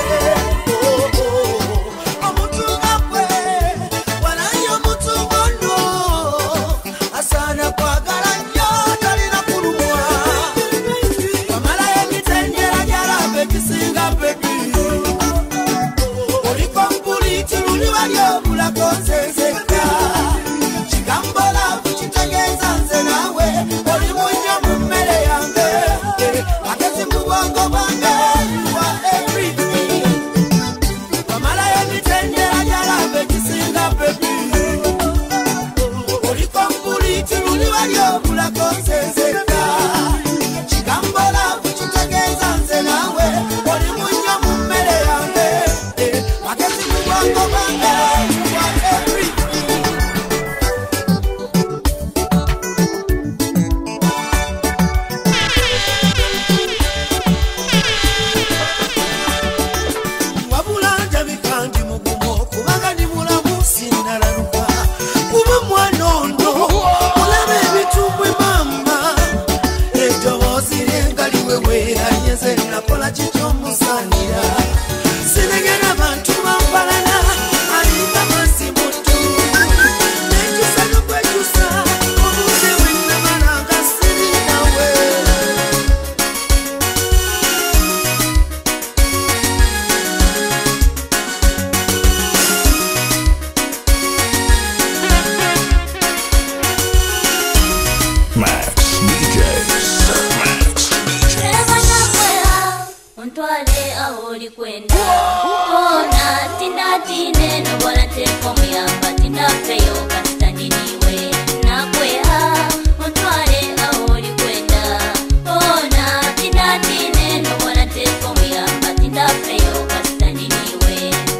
omuntu nga gwe walayo omuntu ngono asaana kwagala nnyo talina kulumwa wamala emitendera gyalabe kisinga bebi oliko mpuliti luli wali obulako nzenzeka kigambo laavu kitegeeza nze naawe oli munnyo mu mmere yange magezi mu bwongo bwange wa everything wamala emitendera gyalabe kisinga bebi oliko mpuliti luli wali obulako nzenzeka kigambo laavu kitegeeza nze naawe oli munnyo mu mmere yange magezi mu bwongo bwange wa everything wabula njabika ndi mugumu kubanga ndi mulamu sinnalaluka kuba mwana ono olaba ebitumbwe mama eddoboozi lyengaliwewe anyeze nakola kikyomusaanira sinegera bantu bampalana alinga mazzi mutu nekyusa nokwekyusa obudde bwennamalanga sirinawe Max D Js. Max D Js. Ontwale aho oli kwenda ona tindatine nobola teko muyamba tindafeyo kasitandiniwe nakweha ontwale aho oli kwenda ona tindatine nobola teko muyamba tindafeyo kasitandiniwe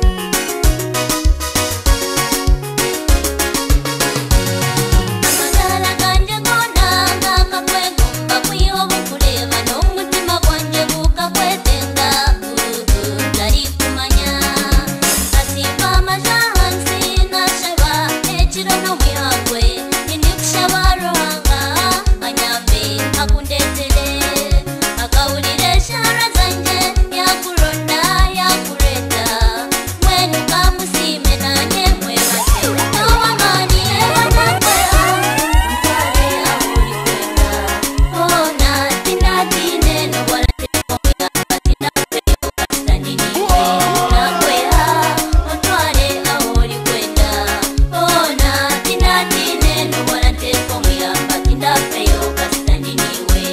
amagala ganje gona ngakakwegomba kuyiwa bukuleba n'omutima gwanje gukakwetenga tali kumanya kasimba amajansi nashaba ekiro n'omuyagwe ninikusaba ruhanga anyambe akundetere akawulira eshara zanje yakuronda yakureta mwenu kamusime nanye mwebase n'owamani ebanakweha ntwale aho oli kwenda ona tinatine nobola teko muyamba tindafeyo kasitandiniwe nakweha ontwale aho oli kwenda ona tinatine nobola teko muyamba tindafeyo kasitandiniwe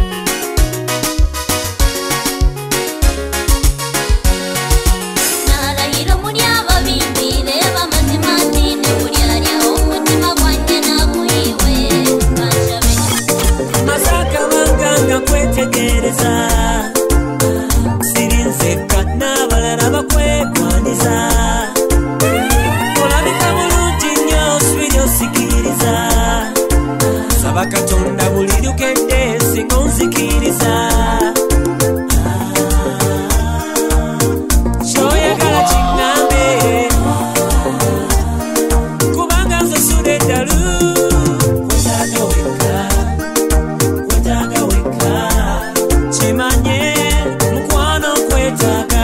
nalayira muli ababimbi leba mazima ntine bulyalya omutima gwanje nakuyiwe kanshabe masaka banganga kwetegereza sirinzeka n'abalala bakwekwaniza olabika bulungi nnyo sibiri osikiriza saba katonda buli lukedde singa onzikiriza kyoyagala kiŋŋambe kubanga nze sula eddalu kwetaaga wekka kwetaaga wekka kimanye mukwano kwetaaga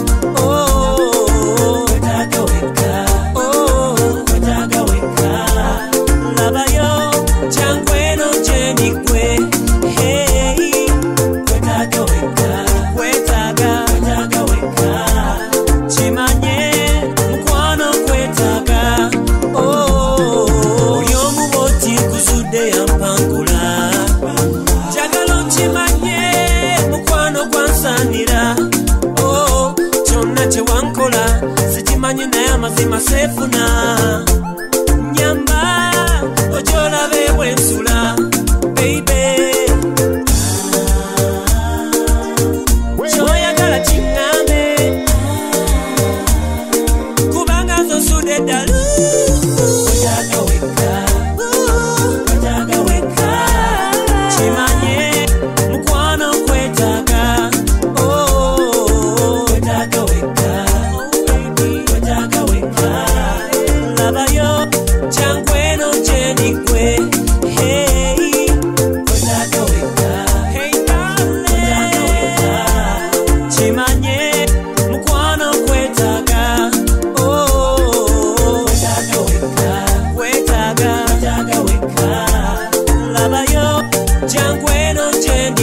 oh, kwetaaga wekka oh, kwetaaga wekka labayo jangu eno gyenigwe hey, kwetaaga wekka kwetaaga kwetaaga wekka kimanye mukwano kwetaaga oh, oli omuboti nkuzudde yampangula njagala nkimanye mukwano gwansaanira oh, kyonna kye wankola sikimanyi naye amazima seefuna nyamba ojolabe bwensula baby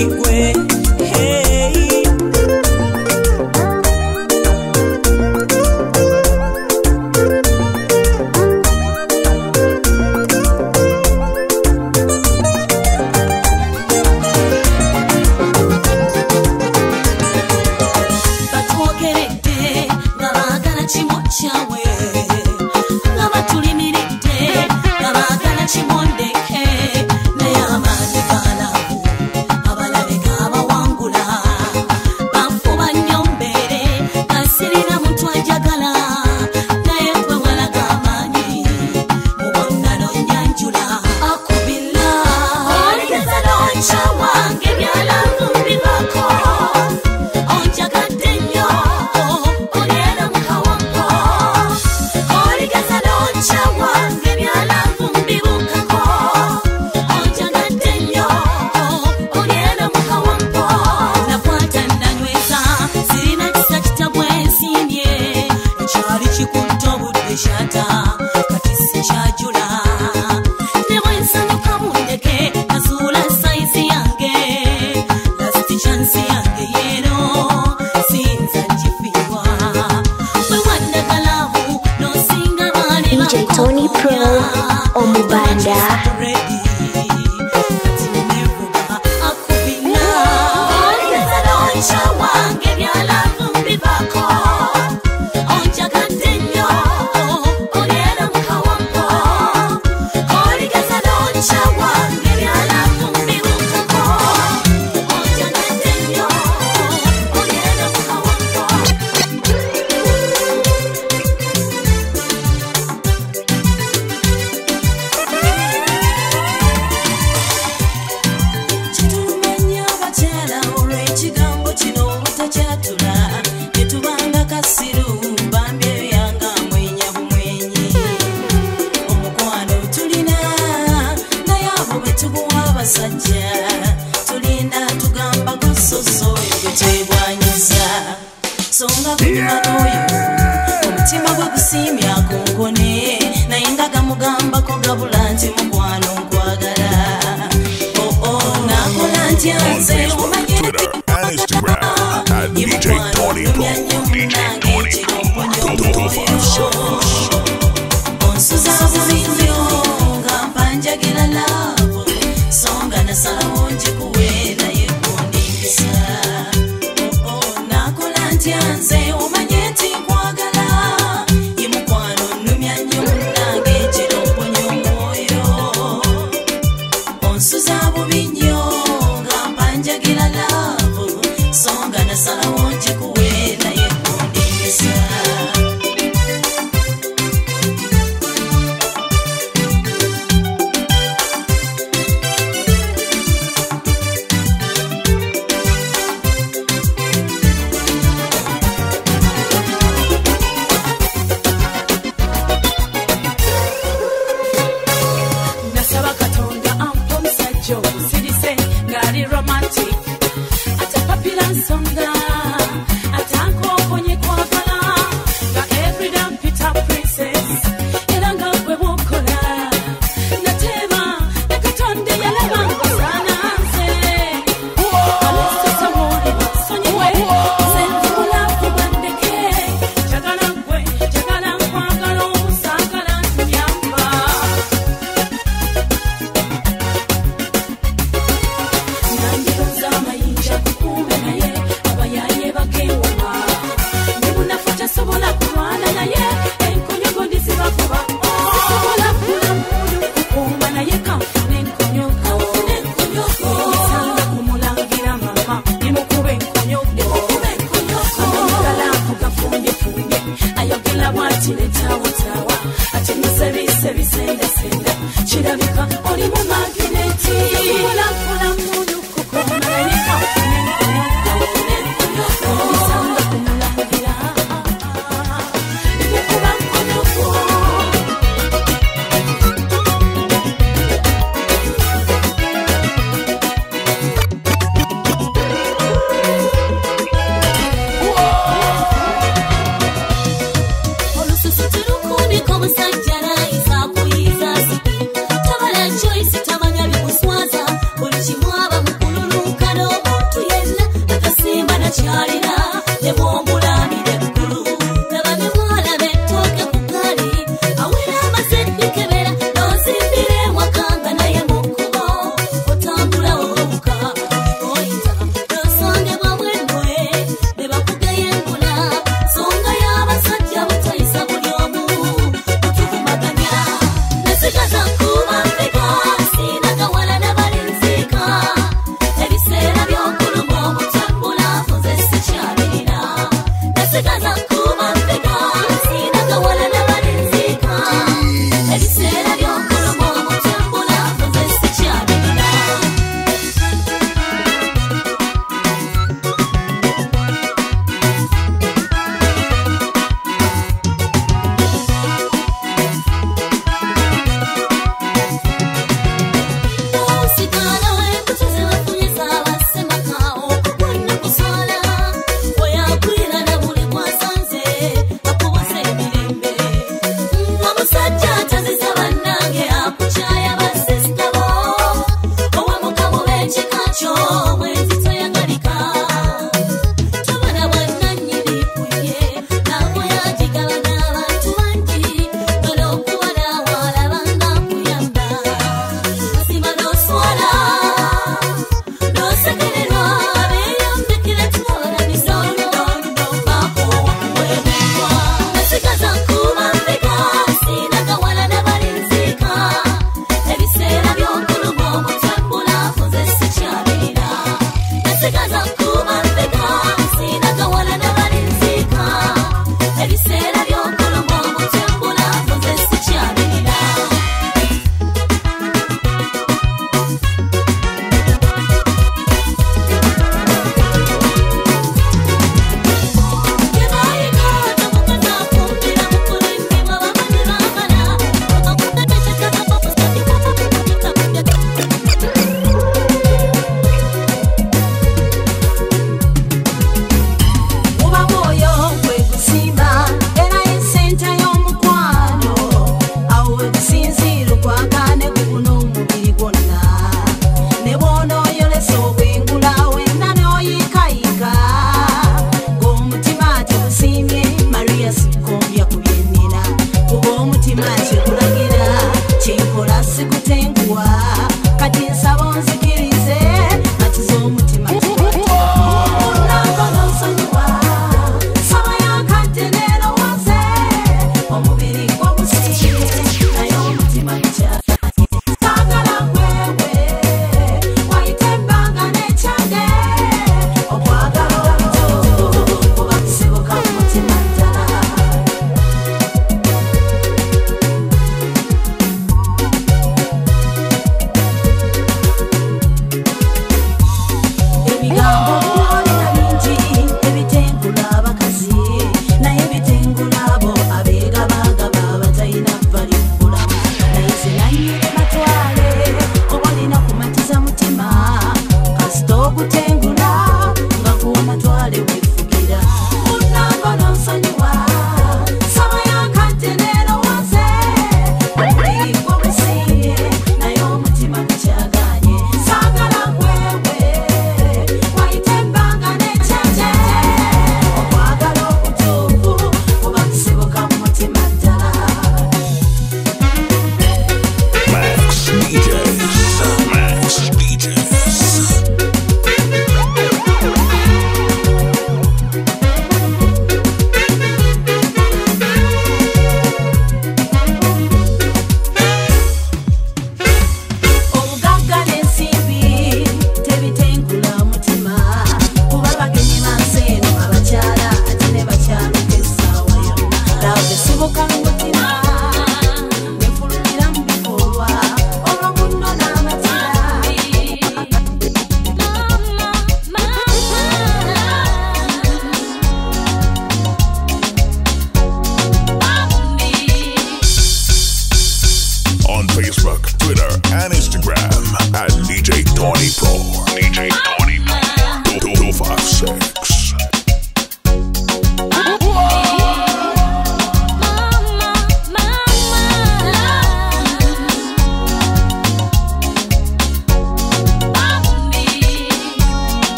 gwe. Hey. Batwogeredde nga baagala kimo kyawe, nga batulimiridde nga baagala kimondeke, naye amaanyi gaalabu abalabika abawangula banfuba nnyo mbeere nga sirina muntu ajagala, naye gwe walaga amaanyi mu bonna n'onnyanjula. Akubila oligeza n'onkya wange byalavu mbibako, onjagadde nnyo oliera mu kawampo, oligeza n'onkya wange byalavu mbibukako, onjagadde nnyo oliera mu kawampo. Nakwata nanyweza sirina kisa kitabwe nsiimye, ekyali kikutte obudde kyata kati sikyajula, ne bwe nsanyuka mundeke nazuula sayizi yange, lasiti chansi yange yeeno sinza njifiirwa, bwe wandagalamu n'osinga baali D J Tony Pro Omubanda. Akubina oligeza n'onkya wange byalavu mbibako, onjagadde nnyo oliera mu kawampo, oligeza n'onkya wange byalavu mbibukako, onjagadde nnyo oliera mu kawampo. Kitumanya abakyala olw'ekigambo kino obutakyatula, ne tubanga kasiru bambi ebyanga mwenya bumwenyi. Omukwano tulina naye abo be tuguwa abasajja, tulinda tugamba gososo oyo gwe twebwanyiza, songa gunyuma n'oyo omutima gwe gusiimye akonkone, naye nga gamugambako gabula nti mukwano nkwagala. Oh, oh, nakola ntya On nze Facebook, omanye Twitter, and Instagram at D J Tony Pro. D J Tony Pro. two five seven. onsuza bubi nnyo nga mpanjagira laavu, songa nasalawo njikuwe naye kundingisa. Oh, oh, nakola ntya nze omanye nti nkwagala, ye mukwano nnumya nnyo munnange ekiromponya omwoyo. Onsuza bubi nnyo nga mpanjagira laavu, songa nasalawo njikuwe naye kundingisa. Nasaba Katonda ampa omusajja omusirise ng'ali romantic, ate papira nsonga